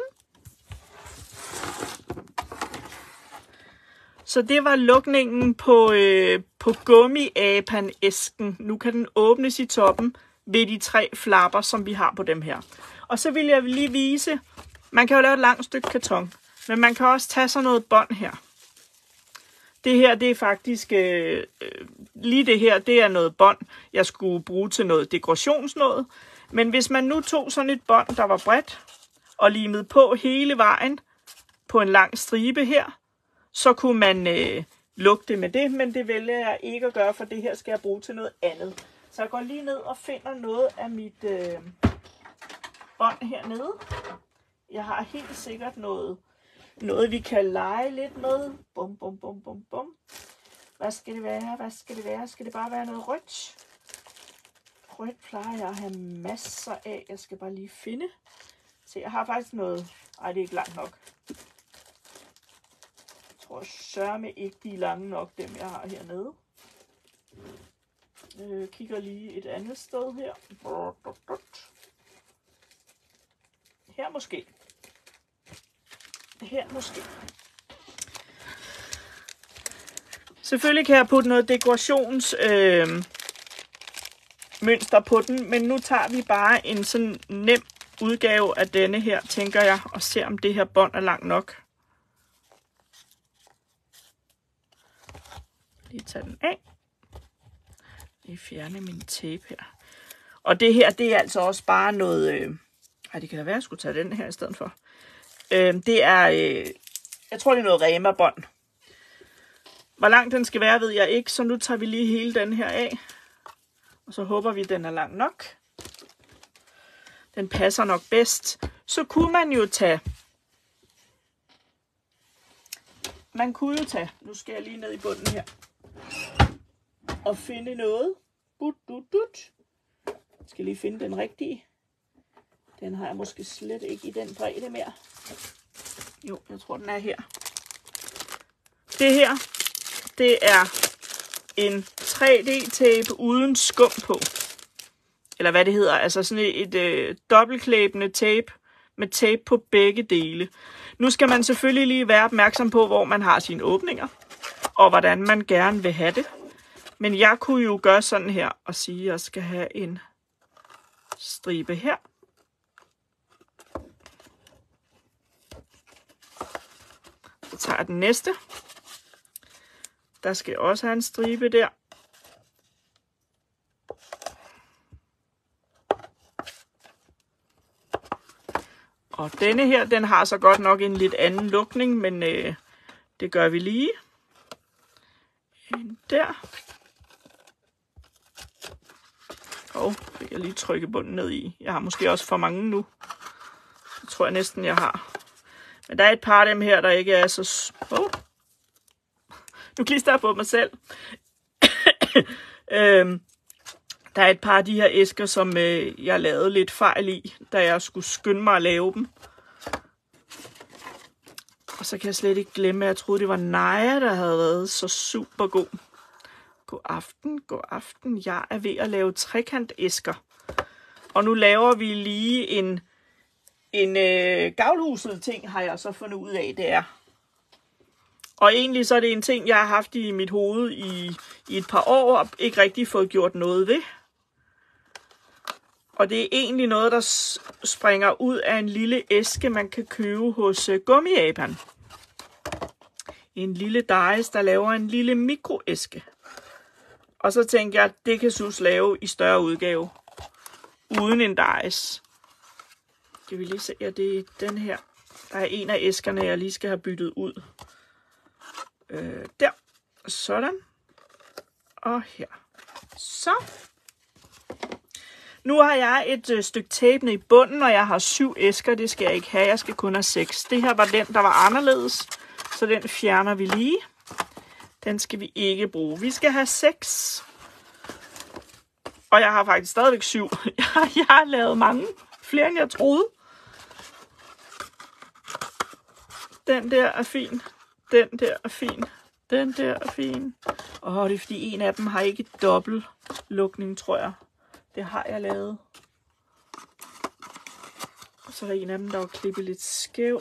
S1: Så det var lukningen på, øh, på gummiapan-æsken. Nu kan den åbnes i toppen ved de tre flapper, som vi har på dem her. Og så vil jeg lige vise, man kan jo lave et langt stykke karton, men man kan også tage sådan noget bånd her. Det her, det er faktisk, øh, lige det her, det er noget bånd, jeg skulle bruge til noget dekorationsnåde. Men hvis man nu tog sådan et bånd, der var bredt, og limede på hele vejen på en lang stribe her, så kunne man øh, lukke det med det, men det vælger jeg ikke at gøre, for det her skal jeg bruge til noget andet. Så jeg går lige ned og finder noget af mit øh, bånd hernede. Jeg har helt sikkert noget, noget vi kan lege lidt med. Bum, bum, bum, bum, bum. Hvad skal det være? Hvad skal det være? Skal det bare være noget rødt? Rødt plejer jeg at have masser af. Jeg skal bare lige finde. Se, jeg har faktisk noget. Ej, det er ikke langt nok. Jeg tror sørme ikke, de er lange nok, dem jeg har hernede. Jeg kigger lige et andet sted her. Her måske. Her måske. Selvfølgelig kan jeg putte noget dekorations øh, mønster på den, men nu tager vi bare en sådan nem udgave af denne her, tænker jeg, og ser om det her bånd er langt nok. Lige tage den af. Lige fjerne min tape her. Og det her, det er altså også bare noget... Øh, ej, det kan da være, at jeg skulle tage den her i stedet for. Øh, det er... Øh, jeg tror, det er noget Rema-bånd. Hvor lang den skal være, ved jeg ikke, så nu tager vi lige hele den her af. Og så håber vi, den er lang nok. Den passer nok bedst. Så kunne man jo tage... Man kunne jo tage... Nu skal jeg lige ned i bunden her. Og finde noget. But, but, but. Jeg skal lige finde den rigtige. Den har jeg måske slet ikke i den bredde mere. Jo, jeg tror, den er her. Det her, det er en tre D-tape uden skum på. Eller hvad det hedder, altså sådan et, et øh, dobbeltklæbende tape med tape på begge dele. Nu skal man selvfølgelig lige være opmærksom på, hvor man har sine åbninger, og hvordan man gerne vil have det. Men jeg kunne jo gøre sådan her og sige, at jeg skal have en stribe her. Så tager jeg den næste. Der skal også have en stribe der. Og denne her, den har så godt nok en lidt anden lukning, men øh, det gør vi lige. En der. Og fik jeg lige trykke bunden ned i. Jeg har måske også for mange nu. Det tror jeg næsten, jeg har. Men der er et par af dem her, der ikke er så... Oh. Nu klister jeg på mig selv. øhm, der er et par af de her æsker, som øh, jeg lavede lidt fejl i, da jeg skulle skynde mig at lave dem. Og så kan jeg slet ikke glemme, at jeg troede, det var Naja, der havde været så super god. God aften, god aften. Jeg er ved at lave trekantæsker. Og nu laver vi lige en, en øh, gavlhuset ting, har jeg så fundet ud af, det er. Og egentlig så er det en ting, jeg har haft i mit hoved i, i et par år, og ikke rigtig fået gjort noget ved. Og det er egentlig noget, der springer ud af en lille æske, man kan købe hos uh, Gummiapan. En lille dejs, der laver en lille mikroæske. Og så tænker jeg, at det kan Sus lave i større udgave. Uden en dejs. Skal vi lige se, at det er den her. Der er en af æskerne, jeg lige skal have byttet ud. Øh, der. Sådan. Og her. Så. Nu har jeg et øh, stykke tape ned i bunden, og jeg har syv æsker. Det skal jeg ikke have. Jeg skal kun have seks. Det her var den, der var anderledes. Så den fjerner vi lige. Den skal vi ikke bruge. Vi skal have seks. Og jeg har faktisk stadigvæk syv. Jeg har lavet mange. Flere end jeg troede. Den der er fin. Den der er fin. Den der er fin. Åh, det er fordi en af dem har ikke dobbelt lukning, tror jeg. Det har jeg lavet. Og så er der en af dem, der var klippet lidt skæv.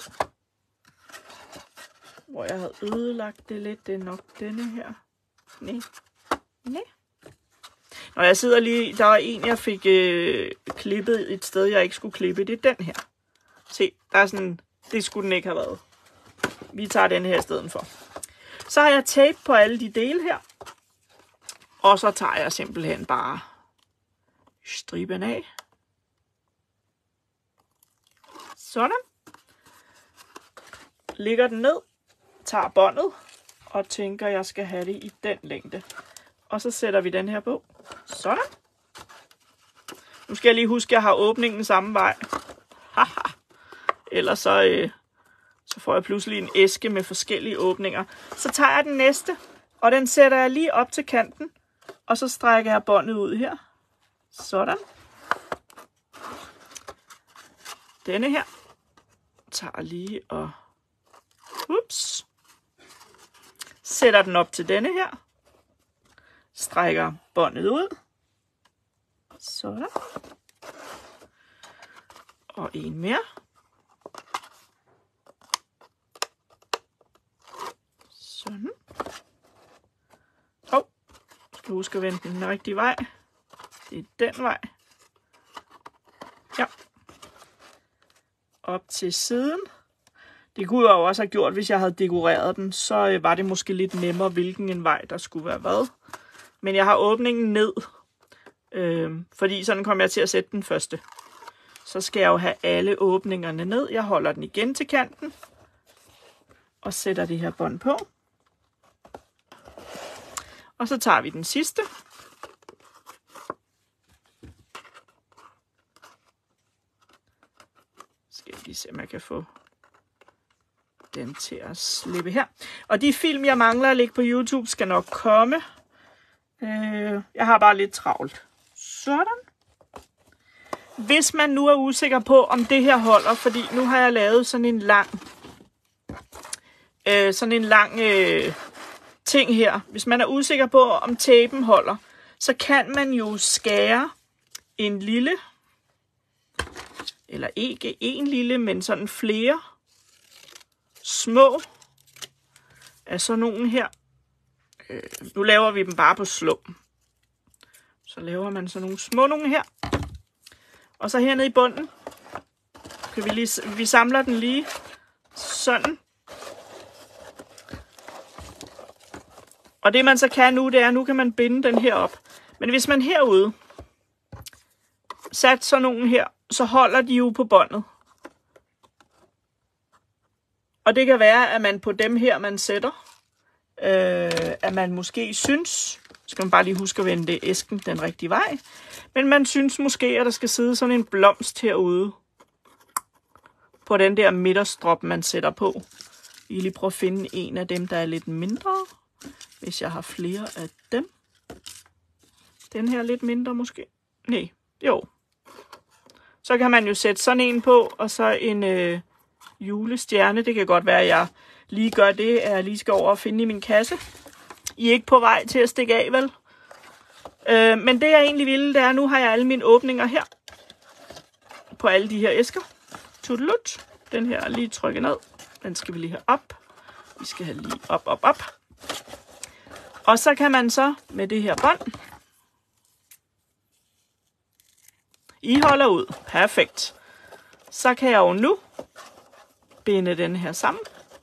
S1: Hvor jeg havde ødelagt det lidt. Det er nok denne her. Nej. Nej. Når jeg sidder lige... Der var en, jeg fik øh, klippet et sted, jeg ikke skulle klippe. Det er den her. Se, der er sådan... Det skulle den ikke have været. Vi tager den her i stedet for. Så har jeg tape på alle de dele her. Og så tager jeg simpelthen bare striben af. Sådan. Lægger den ned. Tager båndet. Og tænker, jeg skal have det i den længde. Og så sætter vi den her på. Sådan. Nu skal jeg lige huske, at jeg har åbningen samme vej. Haha. Ellers så, øh, så får jeg pludselig en æske med forskellige åbninger. Så tager jeg den næste, og den sætter jeg lige op til kanten. Og så strækker jeg båndet ud her. Sådan. Denne her tager lige og ups. Sætter den op til denne her. Strækker båndet ud. Sådan. Og en mere. Sådan. Hov. Skal huske at vende den rigtige vej. Det er den vej. Ja. Op til siden. Det kunne jeg jo også have gjort, hvis jeg havde dekoreret den. Så var det måske lidt nemmere, hvilken en vej der skulle være hvad. Men jeg har åbningen ned. Øh, fordi sådan kommer jeg til at sætte den første. Så skal jeg jo have alle åbningerne ned. Jeg holder den igen til kanten. Og sætter det her bånd på. Og så tager vi den sidste. Skal jeg lige se, om jeg kan få den til at slippe her. Og de film, jeg mangler at lægge på YouTube, skal nok komme. Øh, jeg har bare lidt travlt. Sådan. Hvis man nu er usikker på, om det her holder, fordi nu har jeg lavet sådan en lang, øh, sådan en lang øh, ting her. Hvis man er usikker på, om tapen holder, så kan man jo skære en lille, eller ikke en lille, men sådan flere små af sådan nogle her. Øh, nu laver vi dem bare på slum. Så laver man sådan nogle små nogle her. Og så hernede i bunden, kan vi, lige, vi samler den lige sådan. Og det man så kan nu, det er, nu kan man binde den her op. Men hvis man herude sat sådan nogle her, så holder de jo på båndet. Og det kan være, at man på dem her, man sætter, øh, at man måske synes, skal man bare lige huske at vende æsken den rigtige vej, men man synes måske, at der skal sidde sådan en blomst herude, på den der midterstrop, man sætter på. Vi lige prøve at finde en af dem, der er lidt mindre. hvis jeg har flere af dem. Den her lidt mindre måske. Nej, jo. Så kan man jo sætte sådan en på, og så en øh, julestjerne. Det kan godt være, at jeg lige gør det, at jeg lige skal over og finde i min kasse. I er ikke på vej til at stikke af, vel? Øh, men det jeg egentlig ville, det er, at nu har jeg alle mine åbninger her. På alle de her æsker. Tudelut. Den her er lige trykket ned. Den skal vi lige have op. Vi skal have lige op, op, op. Og så kan man så med det her bånd. I holder ud. Perfekt. Så kan jeg jo nu binde den her sammen.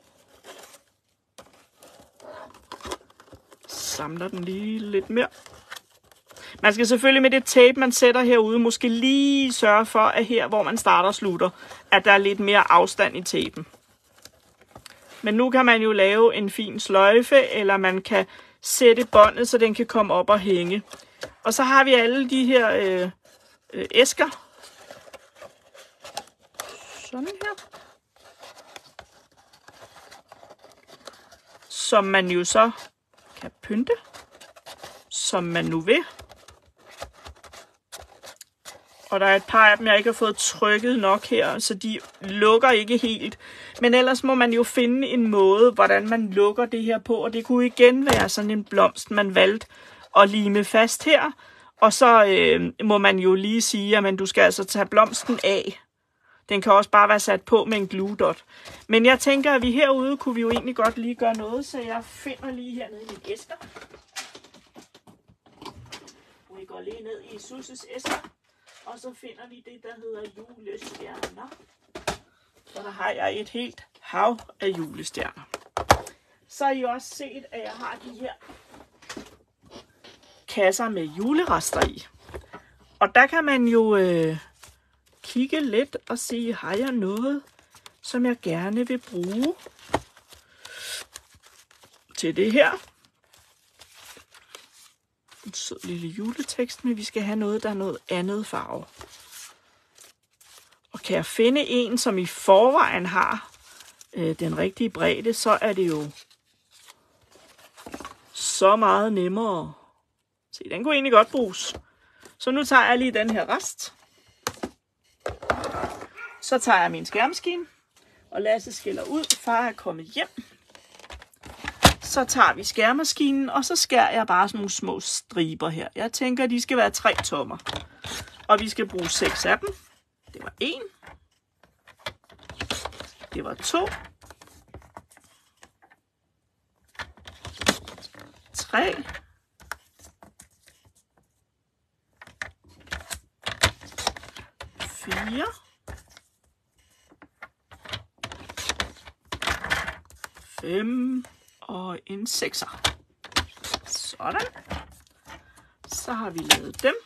S1: Samler den lige lidt mere. Man skal selvfølgelig med det tape, man sætter herude, måske lige sørge for, at her, hvor man starter og slutter, at der er lidt mere afstand i tapen. Men nu kan man jo lave en fin sløjfe, eller man kan sætte båndet, så den kan komme op og hænge. Og så har vi alle de her øh, øh, æsker. Sådan her. Som man jo så kan pynte, som man nu vil. Og der er et par af dem, jeg ikke har fået trykket nok her, så de lukker ikke helt. Men ellers må man jo finde en måde, hvordan man lukker det her på. Og det kunne igen være sådan en blomst, man valgte at lime fast her. Og så øh, må man jo lige sige, at du skal altså tage blomsten af. Den kan også bare være sat på med en glue dot. Men jeg tænker, at vi herude kunne vi jo egentlig godt lige gøre noget, så jeg finder lige hernede i min æsker. Vi går lige ned i Susses æsker. Og så finder vi det, der hedder julestjerner. Så der har jeg et helt hav af julestjerner. Så har I også set, at jeg har de her kasser med julerester i. Og der kan man jo øh, kigge lidt og sige, har jeg noget, som jeg gerne vil bruge til det her. En sød lille juletekst, men vi skal have noget, der er noget andet farve. Og kan jeg finde en, som i forvejen har øh, den rigtige bredde, så er det jo så meget nemmere. Se, den kunne egentlig godt bruges. Så nu tager jeg lige den her rest. Så tager jeg min skærmaskine, og Lasse skiller ud. Far er kommet hjem. Så tager vi skærmaskinen, og så skærer jeg bare sådan nogle små striber her. Jeg tænker, de skal være tre tommer. Og vi skal bruge seks af dem. Det var en. Det var to. Tre. Fire. Fem. Og en sekser. Sådan. Så har vi lavet dem.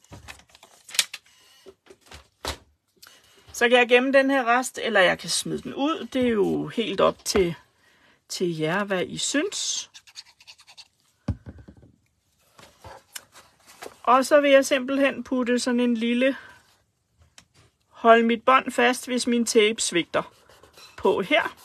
S1: Så kan jeg gemme den her rest, eller jeg kan smide den ud. Det er jo helt op til, til jer, hvad I synes. Og så vil jeg simpelthen putte sådan en lille hold mit bånd fast, hvis min tape svigter på her.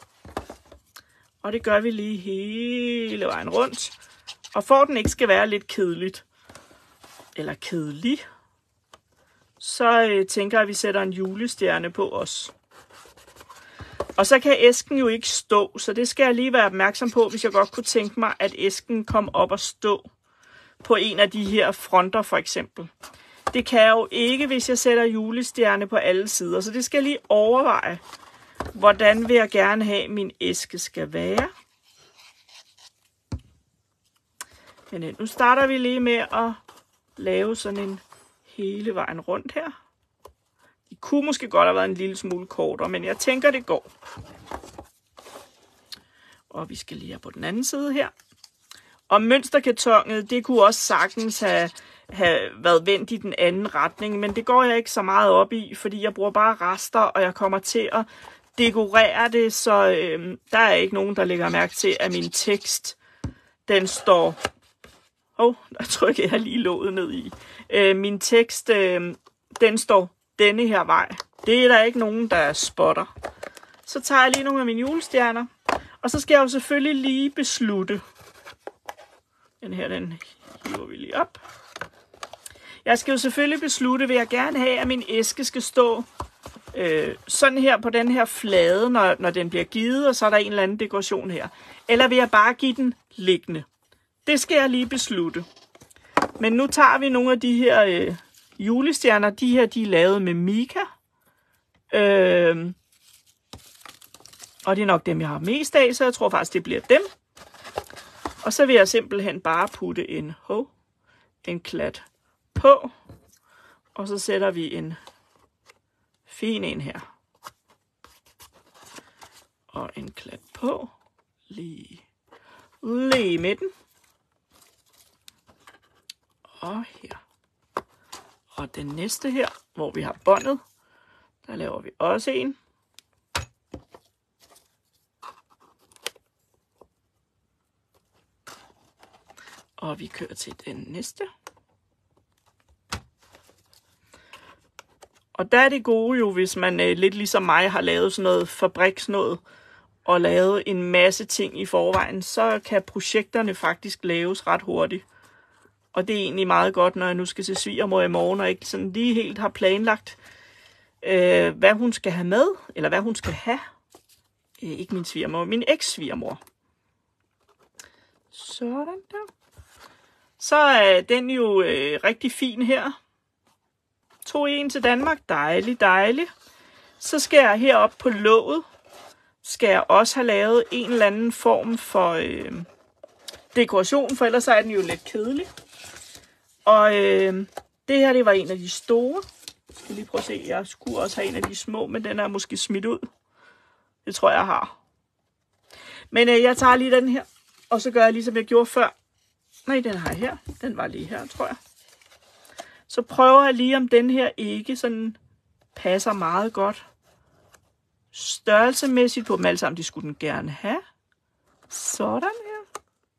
S1: Og det gør vi lige hele vejen rundt. Og for den ikke skal være lidt kedeligt, eller kedelig, så øh, tænker jeg, at vi sætter en julestjerne på os. Og så kan æsken jo ikke stå, så det skal jeg lige være opmærksom på, hvis jeg godt kunne tænke mig, at æsken kom op og stå på en af de her fronter for eksempel. Det kan jeg jo ikke, hvis jeg sætter julestjerne på alle sider, så det skal jeg lige overveje. Hvordan vil jeg gerne have, at min æske skal være? Men nu starter vi lige med at lave sådan en hele vejen rundt her. De kunne måske godt have været en lille smule kortere, men jeg tænker, det går. Og vi skal lige have på den anden side her. Og mønsterkartonet, det kunne også sagtens have, have været vendt i den anden retning, men det går jeg ikke så meget op i, fordi jeg bruger bare rester, og jeg kommer til at dekorere det, så øh, der er ikke nogen, der lægger mærke til, at min tekst, den står... Åh, oh, der trykker jeg lige låget ned i. Øh, min tekst, øh, den står denne her vej. Det er der ikke nogen, der spotter. Så tager jeg lige nogle af mine julestjerner, og så skal jeg jo selvfølgelig lige beslutte, Den her, den hiver vi lige op. Jeg skal jo selvfølgelig beslutte, vil jeg gerne have, at min æske skal stå øh, sådan her på den her flade, når, når den bliver givet, og så er der en eller anden dekoration her. Eller vil jeg bare give den liggende? Det skal jeg lige beslutte. Men nu tager vi nogle af de her øh, julestjerner. De her, de er lavet med mica. Øh, og det er nok dem, jeg har mest af, så jeg tror faktisk, det bliver dem. Og så vil jeg simpelthen bare putte en, oh, en klat på. Og så sætter vi en fin en her. Og en klat på. Lige, lige i midten. Og her. Og den næste her, hvor vi har båndet, der laver vi også en. Og vi kører til den næste. Og der er det gode jo, hvis man øh, lidt ligesom mig har lavet sådan noget fabriksnået, og lavet en masse ting i forvejen, så kan projekterne faktisk laves ret hurtigt. Og det er egentlig meget godt, når jeg nu skal til svigermor i morgen, og ikke sådan lige helt har planlagt, øh, hvad hun skal have med, eller hvad hun skal have. Øh, ikke min svigermor, min eks-svigermor. Sådan der. Så er den jo øh, rigtig fin her. Tog en til Danmark. Dejlig, dejlig. Så skal jeg herop på låget. Skal jeg også have lavet en eller anden form for øh, dekoration, for ellers er den jo lidt kedelig. Og øh, det her, det var en af de store. Jeg skal lige prøve at se. Jeg skulle også have en af de små, men den er måske smidt ud. Det tror jeg, jeg har. Men øh, jeg tager lige den her, og så gør jeg ligesom jeg gjorde før. Nej, den har jeg her. Den var lige her, tror jeg. Så prøver jeg lige, om den her ikke sådan passer meget godt størrelsemæssigt på dem alle sammen. De skulle den gerne have. Sådan her.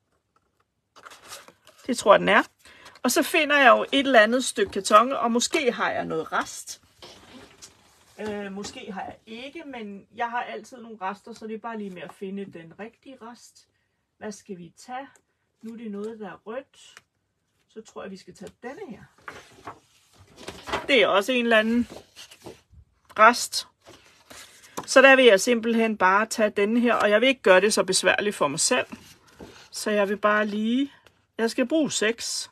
S1: Det tror jeg, den er. Og så finder jeg jo et eller andet stykke karton, og måske har jeg noget rest. Øh, måske har jeg ikke, men jeg har altid nogle rester, så det er bare lige med at finde den rigtige rest. Hvad skal vi tage? Nu er det noget, der er rødt. Så tror jeg, vi skal tage denne her. Det er også en eller anden rest. Så der vil jeg simpelthen bare tage denne her, og jeg vil ikke gøre det så besværligt for mig selv. Så jeg vil bare lige... Jeg skal bruge seks.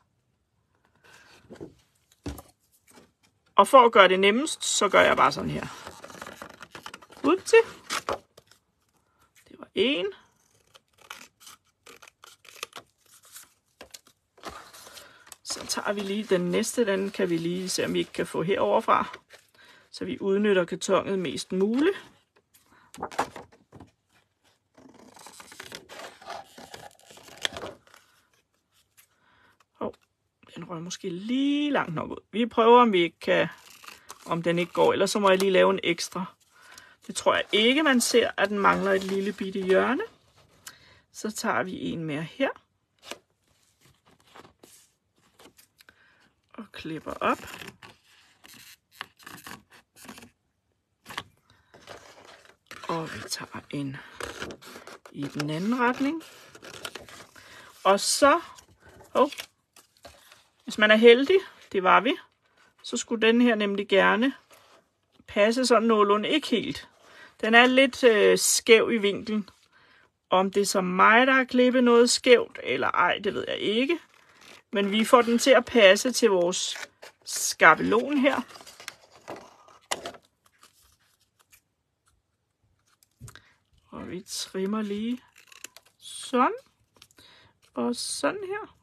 S1: Og for at gøre det nemmest, så gør jeg bare sådan her. Ud til. Det var en. Så tager vi lige den næste, den kan vi lige se, om vi ikke kan få heroverfra. Så vi udnytter kartonet mest muligt. Hov, den rører måske lige langt nok ud. Vi prøver, om vi ikke kan, om den ikke går, ellers så må jeg lige lave en ekstra. Det tror jeg ikke, man ser, at den mangler et lille bitte hjørne. Så tager vi en mere her. Og klipper op. Og vi tager en i den anden retning. Og så, oh, hvis man er heldig, det var vi, så skulle den her nemlig gerne passe sådan nogenlunde, ikke helt. Den er lidt øh, skæv i vinklen. Om det er så mig, der har klippet noget skævt, eller ej, det ved jeg ikke. Men vi får den til at passe til vores skabelon her. Og vi trimmer lige sådan. Og sådan her.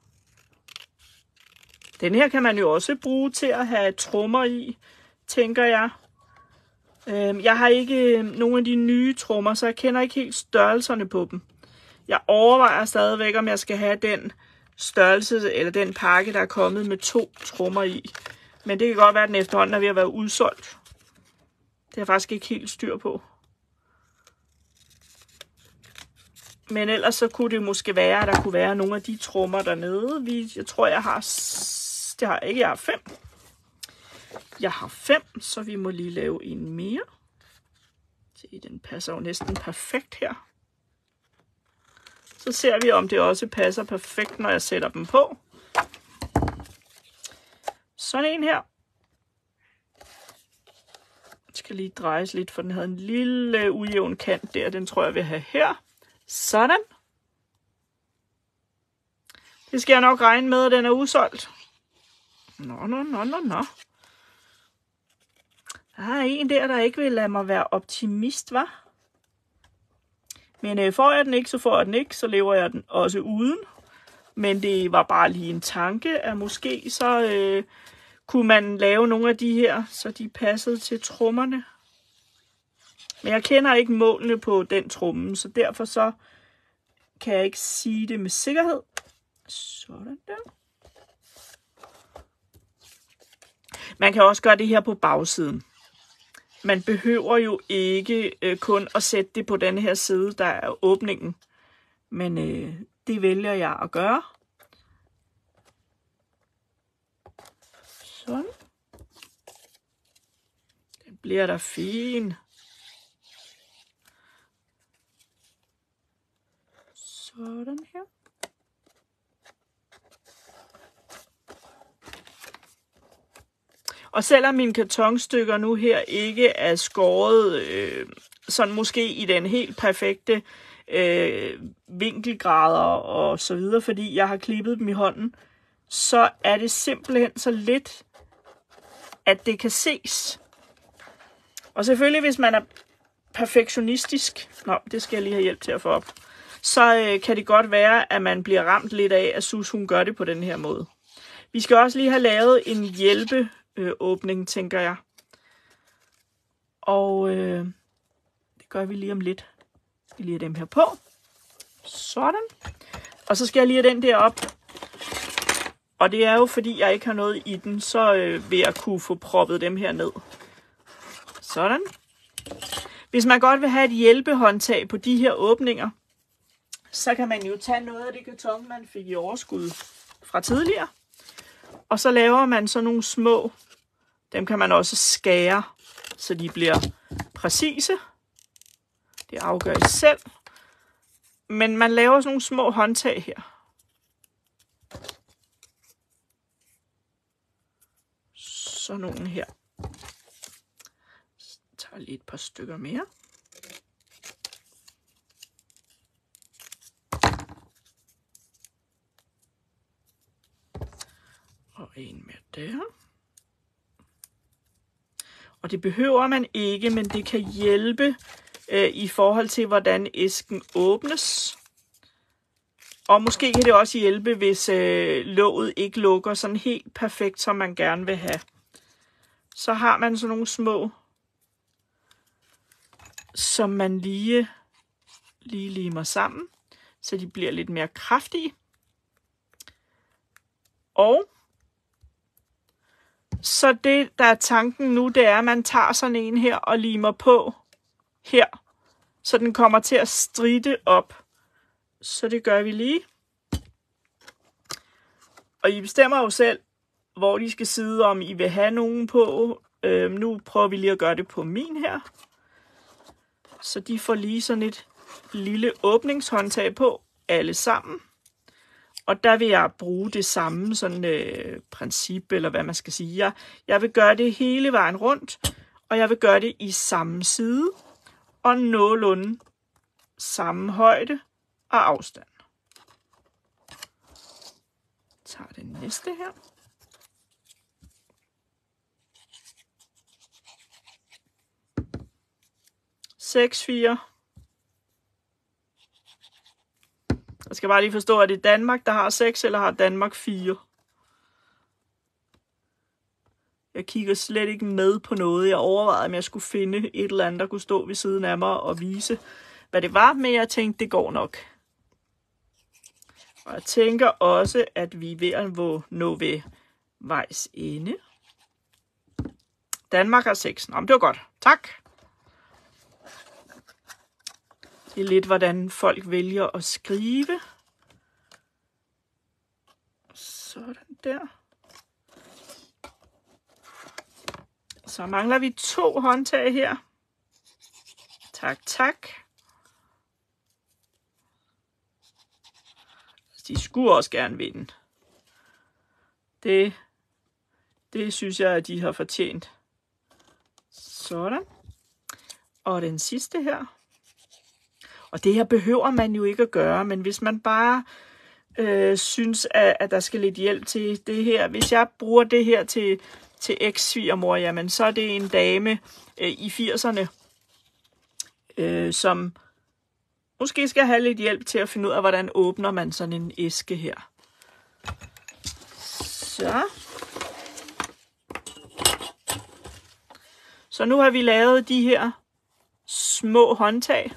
S1: Den her kan man jo også bruge til at have trommer i, tænker jeg. Jeg har ikke nogen af de nye trommer, så jeg kender ikke helt størrelserne på dem. Jeg overvejer stadigvæk, om jeg skal have den størrelse, eller den pakke, der er kommet med to trommer i. Men det kan godt være, at den efterhånden er ved at være udsolgt. Det har jeg faktisk ikke helt styr på. Men ellers så kunne det måske være, at der kunne være nogle af de trommer dernede. Vi, jeg tror, jeg har... Det har jeg ikke. Jeg har fem. Jeg har fem, så vi må lige lave en mere. Se, den passer jo næsten perfekt her. Så Så ser vi, om det også passer perfekt, når jeg sætter dem på. Sådan en her. Den skal lige drejes lidt, for den havde en lille ujævn kant der. Den tror jeg, jeg vil have her. Sådan. Det skal jeg nok regne med, at den er udsolgt. Nå, nå, nå, nå, nå. Der er en der, der ikke vil lade mig være optimist, hva'? Men øh, får jeg den ikke, så får jeg den ikke. Så lever jeg den også uden. Men det var bare lige en tanke, at måske så øh, kunne man lave nogle af de her, så de passede til trommerne. Men jeg kender ikke målene på den tromme, så derfor så kan jeg ikke sige det med sikkerhed. Sådan der. Man kan også gøre det her på bagsiden. Man behøver jo ikke øh, kun at sætte det på den her side, der er åbningen. Men øh, det vælger jeg at gøre. Sådan. Den bliver da fin. Sådan her. Og selvom mine kartonstykker nu her ikke er skåret øh, sådan måske i den helt perfekte øh, vinkelgrader og så videre, fordi jeg har klippet dem i hånden, så er det simpelthen så lidt, at det kan ses. Og selvfølgelig, hvis man er perfektionistisk, nå, det skal jeg lige have hjælp til at få op, så øh, kan det godt være, at man bliver ramt lidt af, at Sus hun gør det på den her måde. Vi skal også lige have lavet en hjælpe Øh, åbning, tænker jeg. Og øh, det gør vi lige om lidt. Vi lige have dem her på. Sådan. Og så skal jeg lige have den der op. Og det er jo, fordi jeg ikke har noget i den, så øh, vil jeg kunne få proppet dem her ned. Sådan. Hvis man godt vil have et hjælpehåndtag på de her åbninger, så kan man jo tage noget af det karton, man fik i overskud fra tidligere. Og så laver man sådan nogle små, dem kan man også skære, så de bliver præcise. Det afgør I selv. Men man laver sådan nogle små håndtag her. Sådan nogle her. Så tager lige et par stykker mere. Og en mere der. Og det behøver man ikke, men det kan hjælpe øh, i forhold til, hvordan æsken åbnes. Og måske kan det også hjælpe, hvis øh, låget ikke lukker sådan helt perfekt, som man gerne vil have. Så har man sådan nogle små, som man lige, lige limer sammen, så de bliver lidt mere kraftige. Og så det, der er tanken nu, det er, at man tager sådan en her og limer på her, så den kommer til at stritte op. Så det gør vi lige. Og I bestemmer jo selv, hvor de skal sidde, om I vil have nogen på. Øhm, nu prøver vi lige at gøre det på min her. Så de får lige sådan et lille åbningshåndtag på, alle sammen. Og der vil jeg bruge det samme sådan øh, princip, eller hvad man skal sige. Jeg, jeg vil gøre det hele vejen rundt, og jeg vil gøre det i samme side, og nogenlunde samme højde og afstand. Jeg tager det næste her. seks fire. Jeg skal bare lige forstå, at det er Danmark, der har seks, eller har Danmark fire. Jeg kigger slet ikke med på noget. Jeg overvejede, om jeg skulle finde et eller andet, der kunne stå ved siden af mig og vise, hvad det var, men jeg tænkte, det går nok. Og jeg tænker også, at vi er ved at nå ved vejs ende. Danmark har seks. Nå, men det var godt. Tak. Det er lidt, hvordan folk vælger at skrive. Sådan der. Så mangler vi to håndtag her. Tak, tak. de skulle også gerne vinde. Det, det synes jeg, at de har fortjent. Sådan. Og den sidste her. Og det her behøver man jo ikke at gøre, men hvis man bare øh, synes, at, at der skal lidt hjælp til det her. Hvis jeg bruger det her til, til eks-svigermor, jamen så er det en dame øh, i firserne, øh, som måske skal have lidt hjælp til at finde ud af, hvordan åbner man sådan en æske her. Så. Så nu har vi lavet de her små håndtag.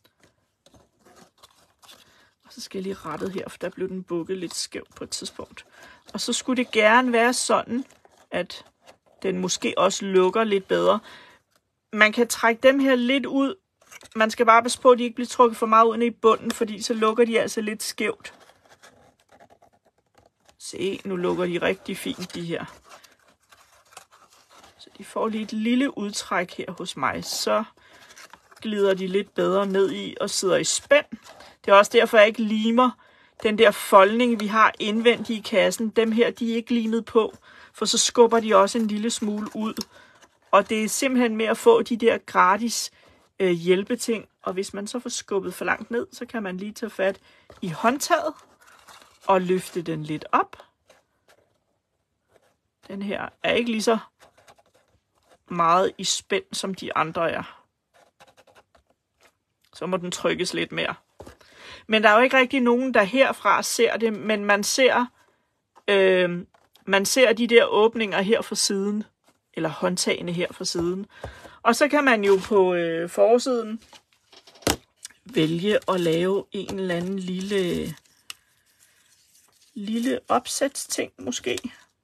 S1: Og så skal jeg lige rette her, for der blev den bukket lidt skæv på et tidspunkt. Og så skulle det gerne være sådan, at den måske også lukker lidt bedre. Man kan trække dem her lidt ud. Man skal bare passe på, at de ikke bliver trukket for meget ud i bunden, fordi så lukker de altså lidt skævt. Se, nu lukker de rigtig fint, de her. Så de får lige et lille udtræk her hos mig. Så glider de lidt bedre ned i og sidder i spænd. Det er også derfor, jeg ikke limer den der foldning, vi har indvendigt i kassen. Dem her, de er ikke limet på, for så skubber de også en lille smule ud. Og det er simpelthen med at få de der gratis øh, hjælpeting. Og hvis man så får skubbet for langt ned, så kan man lige tage fat i håndtaget og løfte den lidt op. Den her er ikke lige så meget i spænd, som de andre er. Så må den trykkes lidt mere. Men der er jo ikke rigtig nogen, der herfra ser det, men man ser, øh, man ser de der åbninger her fra siden, eller håndtagene her fra siden. Og så kan man jo på øh, forsiden vælge at lave en eller anden lille, lille opsætsting måske.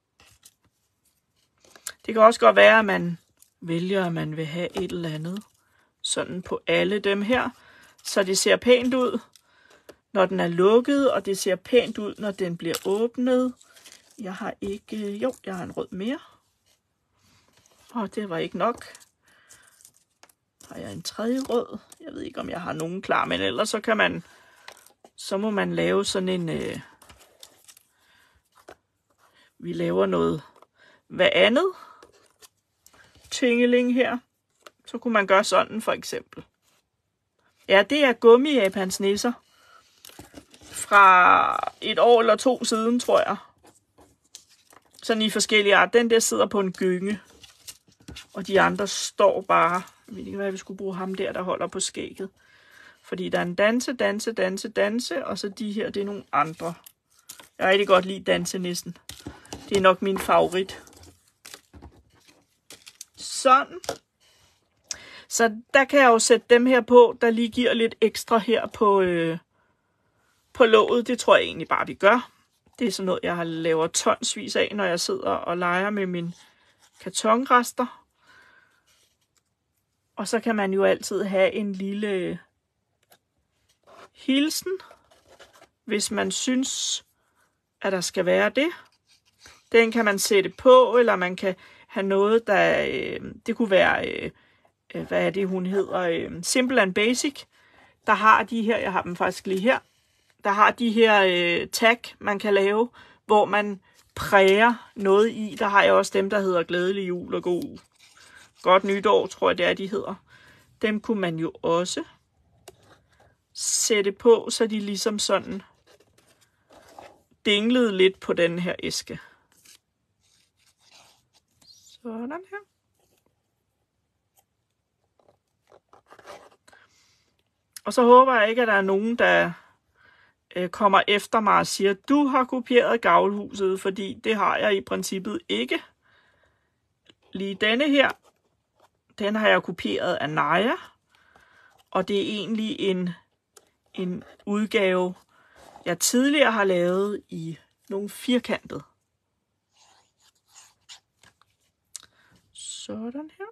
S1: Det kan også godt være, at man vælger, at man vil have et eller andet sådan på alle dem her, så det ser pænt ud, når den er lukket, og det ser pænt ud, når den bliver åbnet. Jeg har ikke... Jo, jeg har en rød mere. Og det var ikke nok. Har jeg en tredje rød? Jeg ved ikke, om jeg har nogen klar, men ellers så kan man... Så må man lave sådan en... Øh, vi laver noget... Hvad andet? Tingeling her. Så kunne man gøre sådan, for eksempel. Ja, det er gummi-Japans nisser. Fra et år eller to siden, tror jeg. Sådan i forskellige art. Den der sidder på en gynge. Og de andre står bare. Jeg ved ikke, hvad vi skulle bruge ham der, der holder på skægget. Fordi der er en danse, danse, danse, danse. Og så de her, det er nogle andre. Jeg rigtig godt lide dansenissen. Det er nok min favorit. Sådan. Så der kan jeg jo sætte dem her på, der lige giver lidt ekstra her på, øh, på låget. Det tror jeg egentlig bare, vi gør. Det er sådan noget, jeg laver tonsvis af, når jeg sidder og leger med mine kartonrester. Og så kan man jo altid have en lille hilsen, hvis man synes, at der skal være det. Den kan man sætte på, eller man kan have noget, der... Øh, det kunne være... Øh, hvad er det, hun hedder? Øh, Simple and Basic. Der har de her... Jeg har dem faktisk lige her. Der har de her øh, tag, man kan lave, hvor man præger noget i. Der har jeg også dem, der hedder Glædelig Jul og God Godt Nytår, tror jeg det er, de hedder. Dem kunne man jo også sætte på, så de ligesom sådan dinglede lidt på den her æske. Sådan her. Og så håber jeg ikke, at der er nogen, der øh, kommer efter mig og siger, du har kopieret Gavlhuset, fordi det har jeg i princippet ikke. Lige denne her, den har jeg kopieret af Naja, og det er egentlig en, en udgave, jeg tidligere har lavet i nogle firkantet. Sådan her.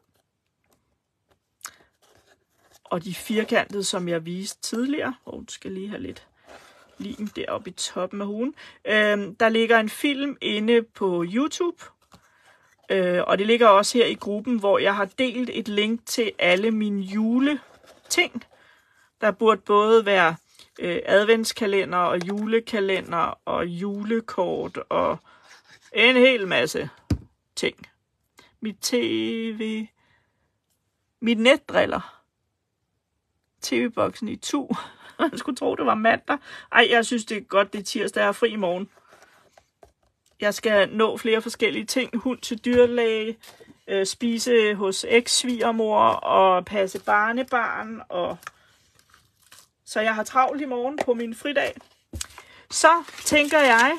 S1: Og de firkantede, som jeg viste tidligere, og oh, skal lige have lidt lim deroppe i toppen af hugen. Øhm, der ligger en film inde på YouTube, øh, og det ligger også her i gruppen, hvor jeg har delt et link til alle mine juleting. Der burde både være øh, adventskalender og julekalender og julekort og en hel masse ting. Mit tv, mit netdriller, tv-boksen i tu. Man skulle tro, det var mandag. Ej, jeg synes, det er godt, det er tirsdag, jeg er fri i morgen. Jeg skal nå flere forskellige ting. Hund til dyrlæge, øh, spise hos eks-svigermor og passe barnebarn. Og så jeg har travlt i morgen på min fridag. Så tænker jeg,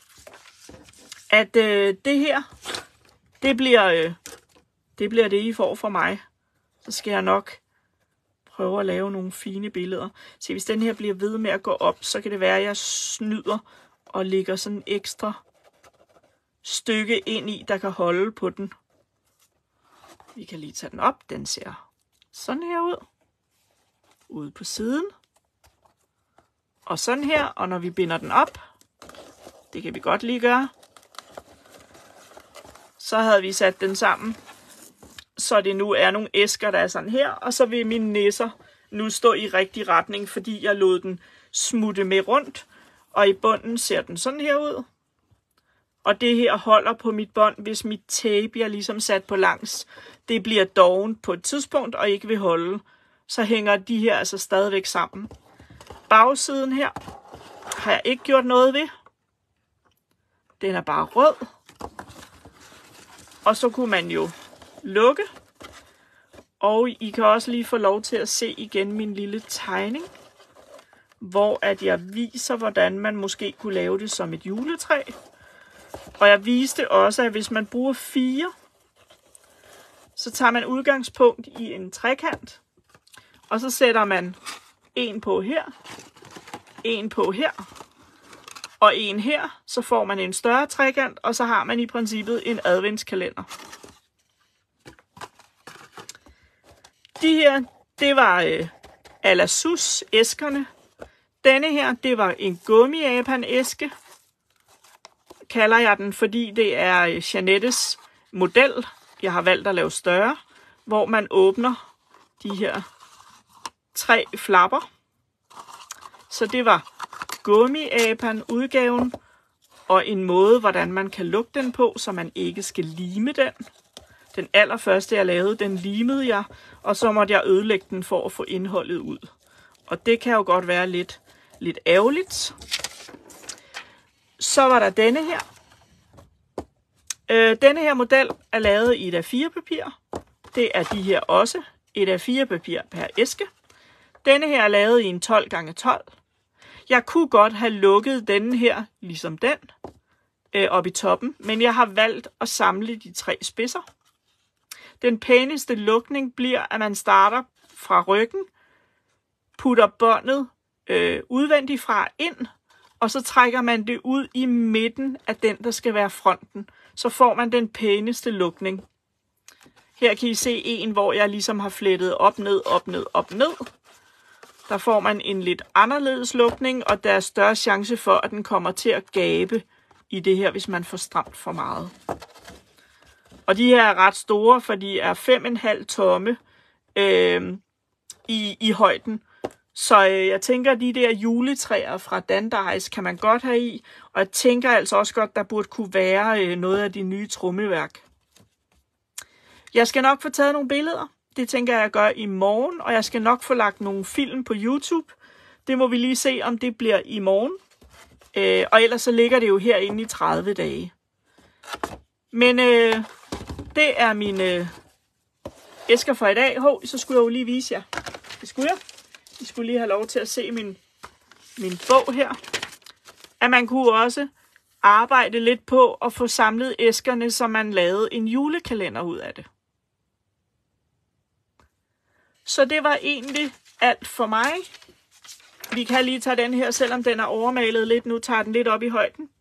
S1: at øh, det her, det bliver, øh, det bliver det, I får fra mig. Så skal jeg nok prøve at lave nogle fine billeder. Så hvis den her bliver ved med at gå op, så kan det være, at jeg snyder og lægger sådan en ekstra stykke ind i, der kan holde på den. Vi kan lige tage den op. Den ser sådan her ud. Ude på siden. Og sådan her. Og når vi binder den op, det kan vi godt lige gøre, så havde vi sat den sammen, så det nu er nogle æsker, der er sådan her. Og så vil mine nisser nu stå i rigtig retning, fordi jeg lod den smutte med rundt. Og i bunden ser den sådan her ud. Og det her holder på mit bånd, hvis mit tape, jeg ligesom sat på langs, det bliver doven på et tidspunkt og ikke vil holde. Så hænger de her altså stadigvæk sammen. Bagsiden her har jeg ikke gjort noget ved. Den er bare rød. Og så kunne man jo lukke. Og I kan også lige få lov til at se igen min lille tegning, hvor at jeg viser, hvordan man måske kunne lave det som et juletræ. Og jeg viste også, at hvis man bruger fire, så tager man udgangspunkt i en trekant, og så sætter man en på her, en på her, og en her, så får man en større trekant, og så har man i princippet en adventskalender. De her, det var øh, Alasus æskerne. Denne her, det var en gummiapan-æske, kalder jeg den, fordi det er Jeanettes model. Jeg har valgt at lave større, hvor man åbner de her tre flapper. Så det var gummiapan-udgaven, og en måde, hvordan man kan lukke den på, så man ikke skal lime den. Den allerførste, jeg lavede, den limede jeg, og så måtte jeg ødelægge den for at få indholdet ud. Og det kan jo godt være lidt, lidt ærgerligt. Så var der denne her. Øh, denne her model er lavet i et A fire papir. Det er de her også. Et A fire papir per æske. Denne her er lavet i en tolv gange tolv. Jeg kunne godt have lukket denne her, ligesom den, øh, op i toppen. Men jeg har valgt at samle de tre spidser. Den pæneste lukning bliver, at man starter fra ryggen, putter båndet øh, udvendigt fra ind, og så trækker man det ud i midten af den, der skal være fronten. Så får man den pæneste lukning. Her kan I se en, hvor jeg ligesom har flettet op, ned, op, ned, op, ned. Der får man en lidt anderledes lukning, og der er større chance for, at den kommer til at gabe i det her, hvis man får stramt for meget. Og de her er ret store, for de er fem komma fem tomme øh, i, i højden. Så øh, jeg tænker, at de der juletræer fra Dandice kan man godt have i. Og jeg tænker altså også godt, der burde kunne være øh, noget af de nye trommeværk. Jeg skal nok få taget nogle billeder. Det tænker jeg, jeg gør i morgen. Og jeg skal nok få lagt nogle film på YouTube. Det må vi lige se, om det bliver i morgen. Øh, og ellers så ligger det jo herinde i tredive dage. Men øh, det er mine æsker for i dag. Hov, så skulle jeg jo lige vise jer. Det skulle jeg. I skulle lige have lov til at se min, min bog her. At man kunne også arbejde lidt på at få samlet æskerne, så man lavede en julekalender ud af det. Så det var egentlig alt for mig. Vi kan lige tage den her, selvom den er overmalet lidt. Nu tager den lidt op i højden.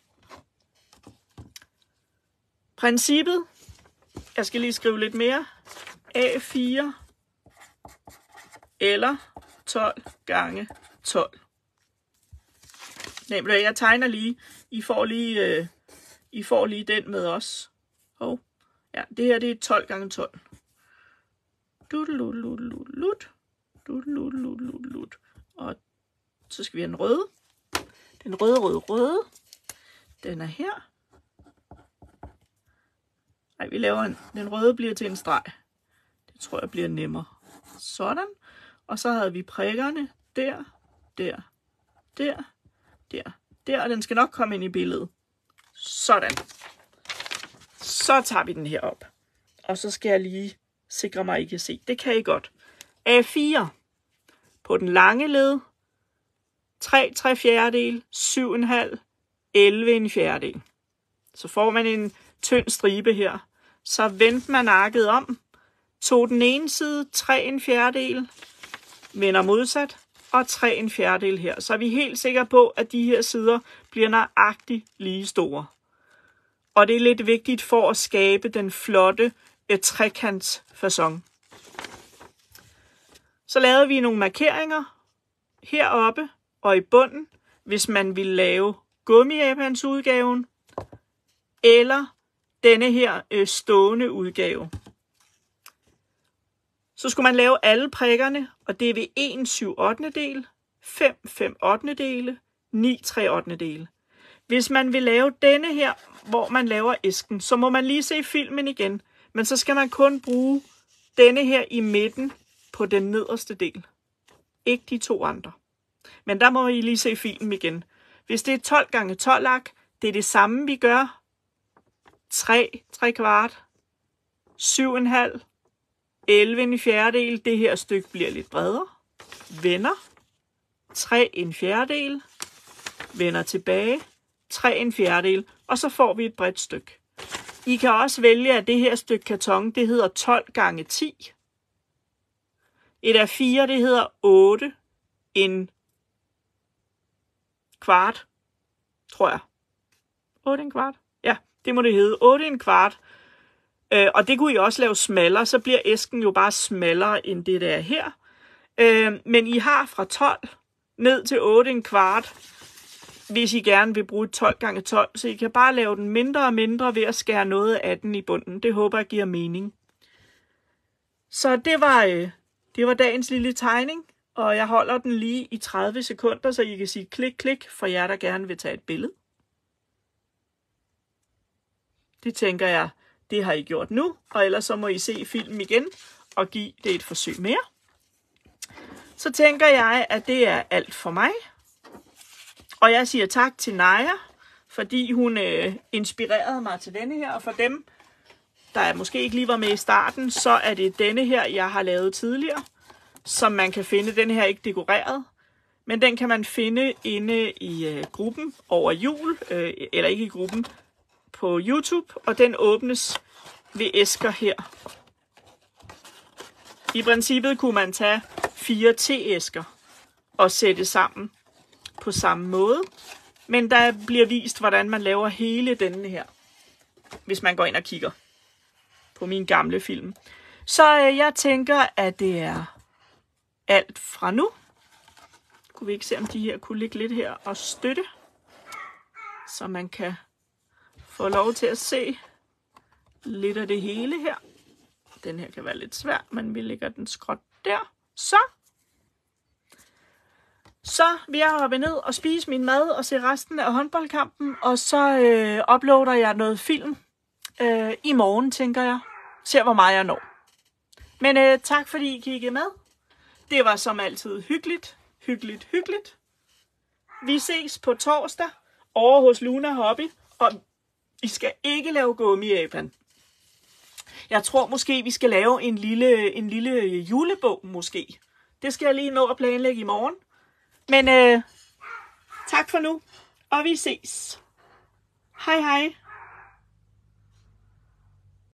S1: Princippet. Jeg skal lige skrive lidt mere. A fire eller tolv gange tolv. Nej, jeg tegner lige. I får lige, øh, I får lige den med os. Hov. Ja, det her det er tolv gange tolv. Dudeludeludeludelut. Dudeludeludeludelut. Og Så skal vi have den røde. Den røde, røde, røde. Den er her. Nej, vi laver en. Den røde bliver til en streg. Det tror jeg bliver nemmere. Sådan. Og så havde vi prikkerne der, der, der, der, der. Og den skal nok komme ind i billedet. Sådan. Så tager vi den her op. Og så skal jeg lige sikre mig, at I kan se. Det kan I godt. A fire. På den lange led. tre tre fjerdedel. syv komma fem. elleve en fjerdedel. Så får man en tynd stribe her. Så vendte man arket om. Tog den ene side. tre en fjerdedel. Vender modsat. Og tre en fjerdedel her. Så er vi helt sikre på, at de her sider bliver nøjagtigt lige store. Og det er lidt vigtigt for at skabe den flotte eh, trekantsfacon. Så lavede vi nogle markeringer heroppe og i bunden, hvis man vil lave gummiabans udgaven, eller denne her øh, stående udgave. Så skulle man lave alle prikkerne, og det er ved en syv ottendedel, fem fem ottendedele, ni tre ottendedele. Hvis man vil lave denne her, hvor man laver æsken, så må man lige se filmen igen. Men så skal man kun bruge denne her i midten på den nederste del. Ikke de to andre. Men der må I lige se filmen igen. Hvis det er tolv gange tolv ark, det er det samme vi gør. tre, tre kvart, syv komma fem, elleve en fjerdedel. Det her stykke bliver lidt bredere. Vender. tre en fjerdedel. Vender tilbage. tre en fjerdedel. Og så får vi et bredt stykke. I kan også vælge, at det her stykke karton, det hedder tolv gange ti. Et A fire, det hedder otte en kvart, tror jeg. otte en kvart? Ja, det må det hedde. otte en kvart. Øh, og det kunne I også lave smallere, så bliver æsken jo bare smallere end det der er her. Øh, men I har fra tolv ned til otte en kvart, hvis I gerne vil bruge tolv gange tolv. Så I kan bare lave den mindre og mindre ved at skære noget af den i bunden. Det håber jeg giver mening. Så det var, øh, det var dagens lille tegning. Og jeg holder den lige i tredive sekunder, så I kan sige klik, klik, for jer, der gerne vil tage et billede. Det tænker jeg, det har I gjort nu. Og ellers så må I se filmen igen og give det et forsøg mere. Så tænker jeg, at det er alt for mig. Og jeg siger tak til Naja, fordi hun øh, inspirerede mig til denne her. Og for dem, der måske ikke lige var med i starten, så er det denne her, jeg har lavet tidligere, som man kan finde. Den her er ikke dekoreret, men den kan man finde inde i øh, gruppen over jul, øh, eller ikke i gruppen, på YouTube, og den åbnes ved æsker her. I princippet kunne man tage fire te-æsker og sætte sammen på samme måde, men der bliver vist, hvordan man laver hele denne her, hvis man går ind og kigger på min gamle film. Så øh, jeg tænker, at det er alt fra nu. Kunne vi ikke se, om de her kunne ligge lidt her og støtte, så man kan få lov til at se lidt af det hele her. Den her kan være lidt svær, men vi lægger den skråt der. Så. Så vil jeg hoppe ned og spise min mad og se resten af håndboldkampen. Og så øh, uploader jeg noget film øh, i morgen, tænker jeg. Ser, hvor meget jeg når. Men øh, tak, fordi I kiggede med. Det var som altid hyggeligt, hyggeligt, hyggeligt. Vi ses på torsdag over hos Luna Hobby. Og I skal ikke lave gummiaban. Jeg tror måske, vi skal lave en lille, en lille julebog, måske. Det skal jeg lige nå at planlægge i morgen. Men øh, tak for nu, og vi ses. Hej hej.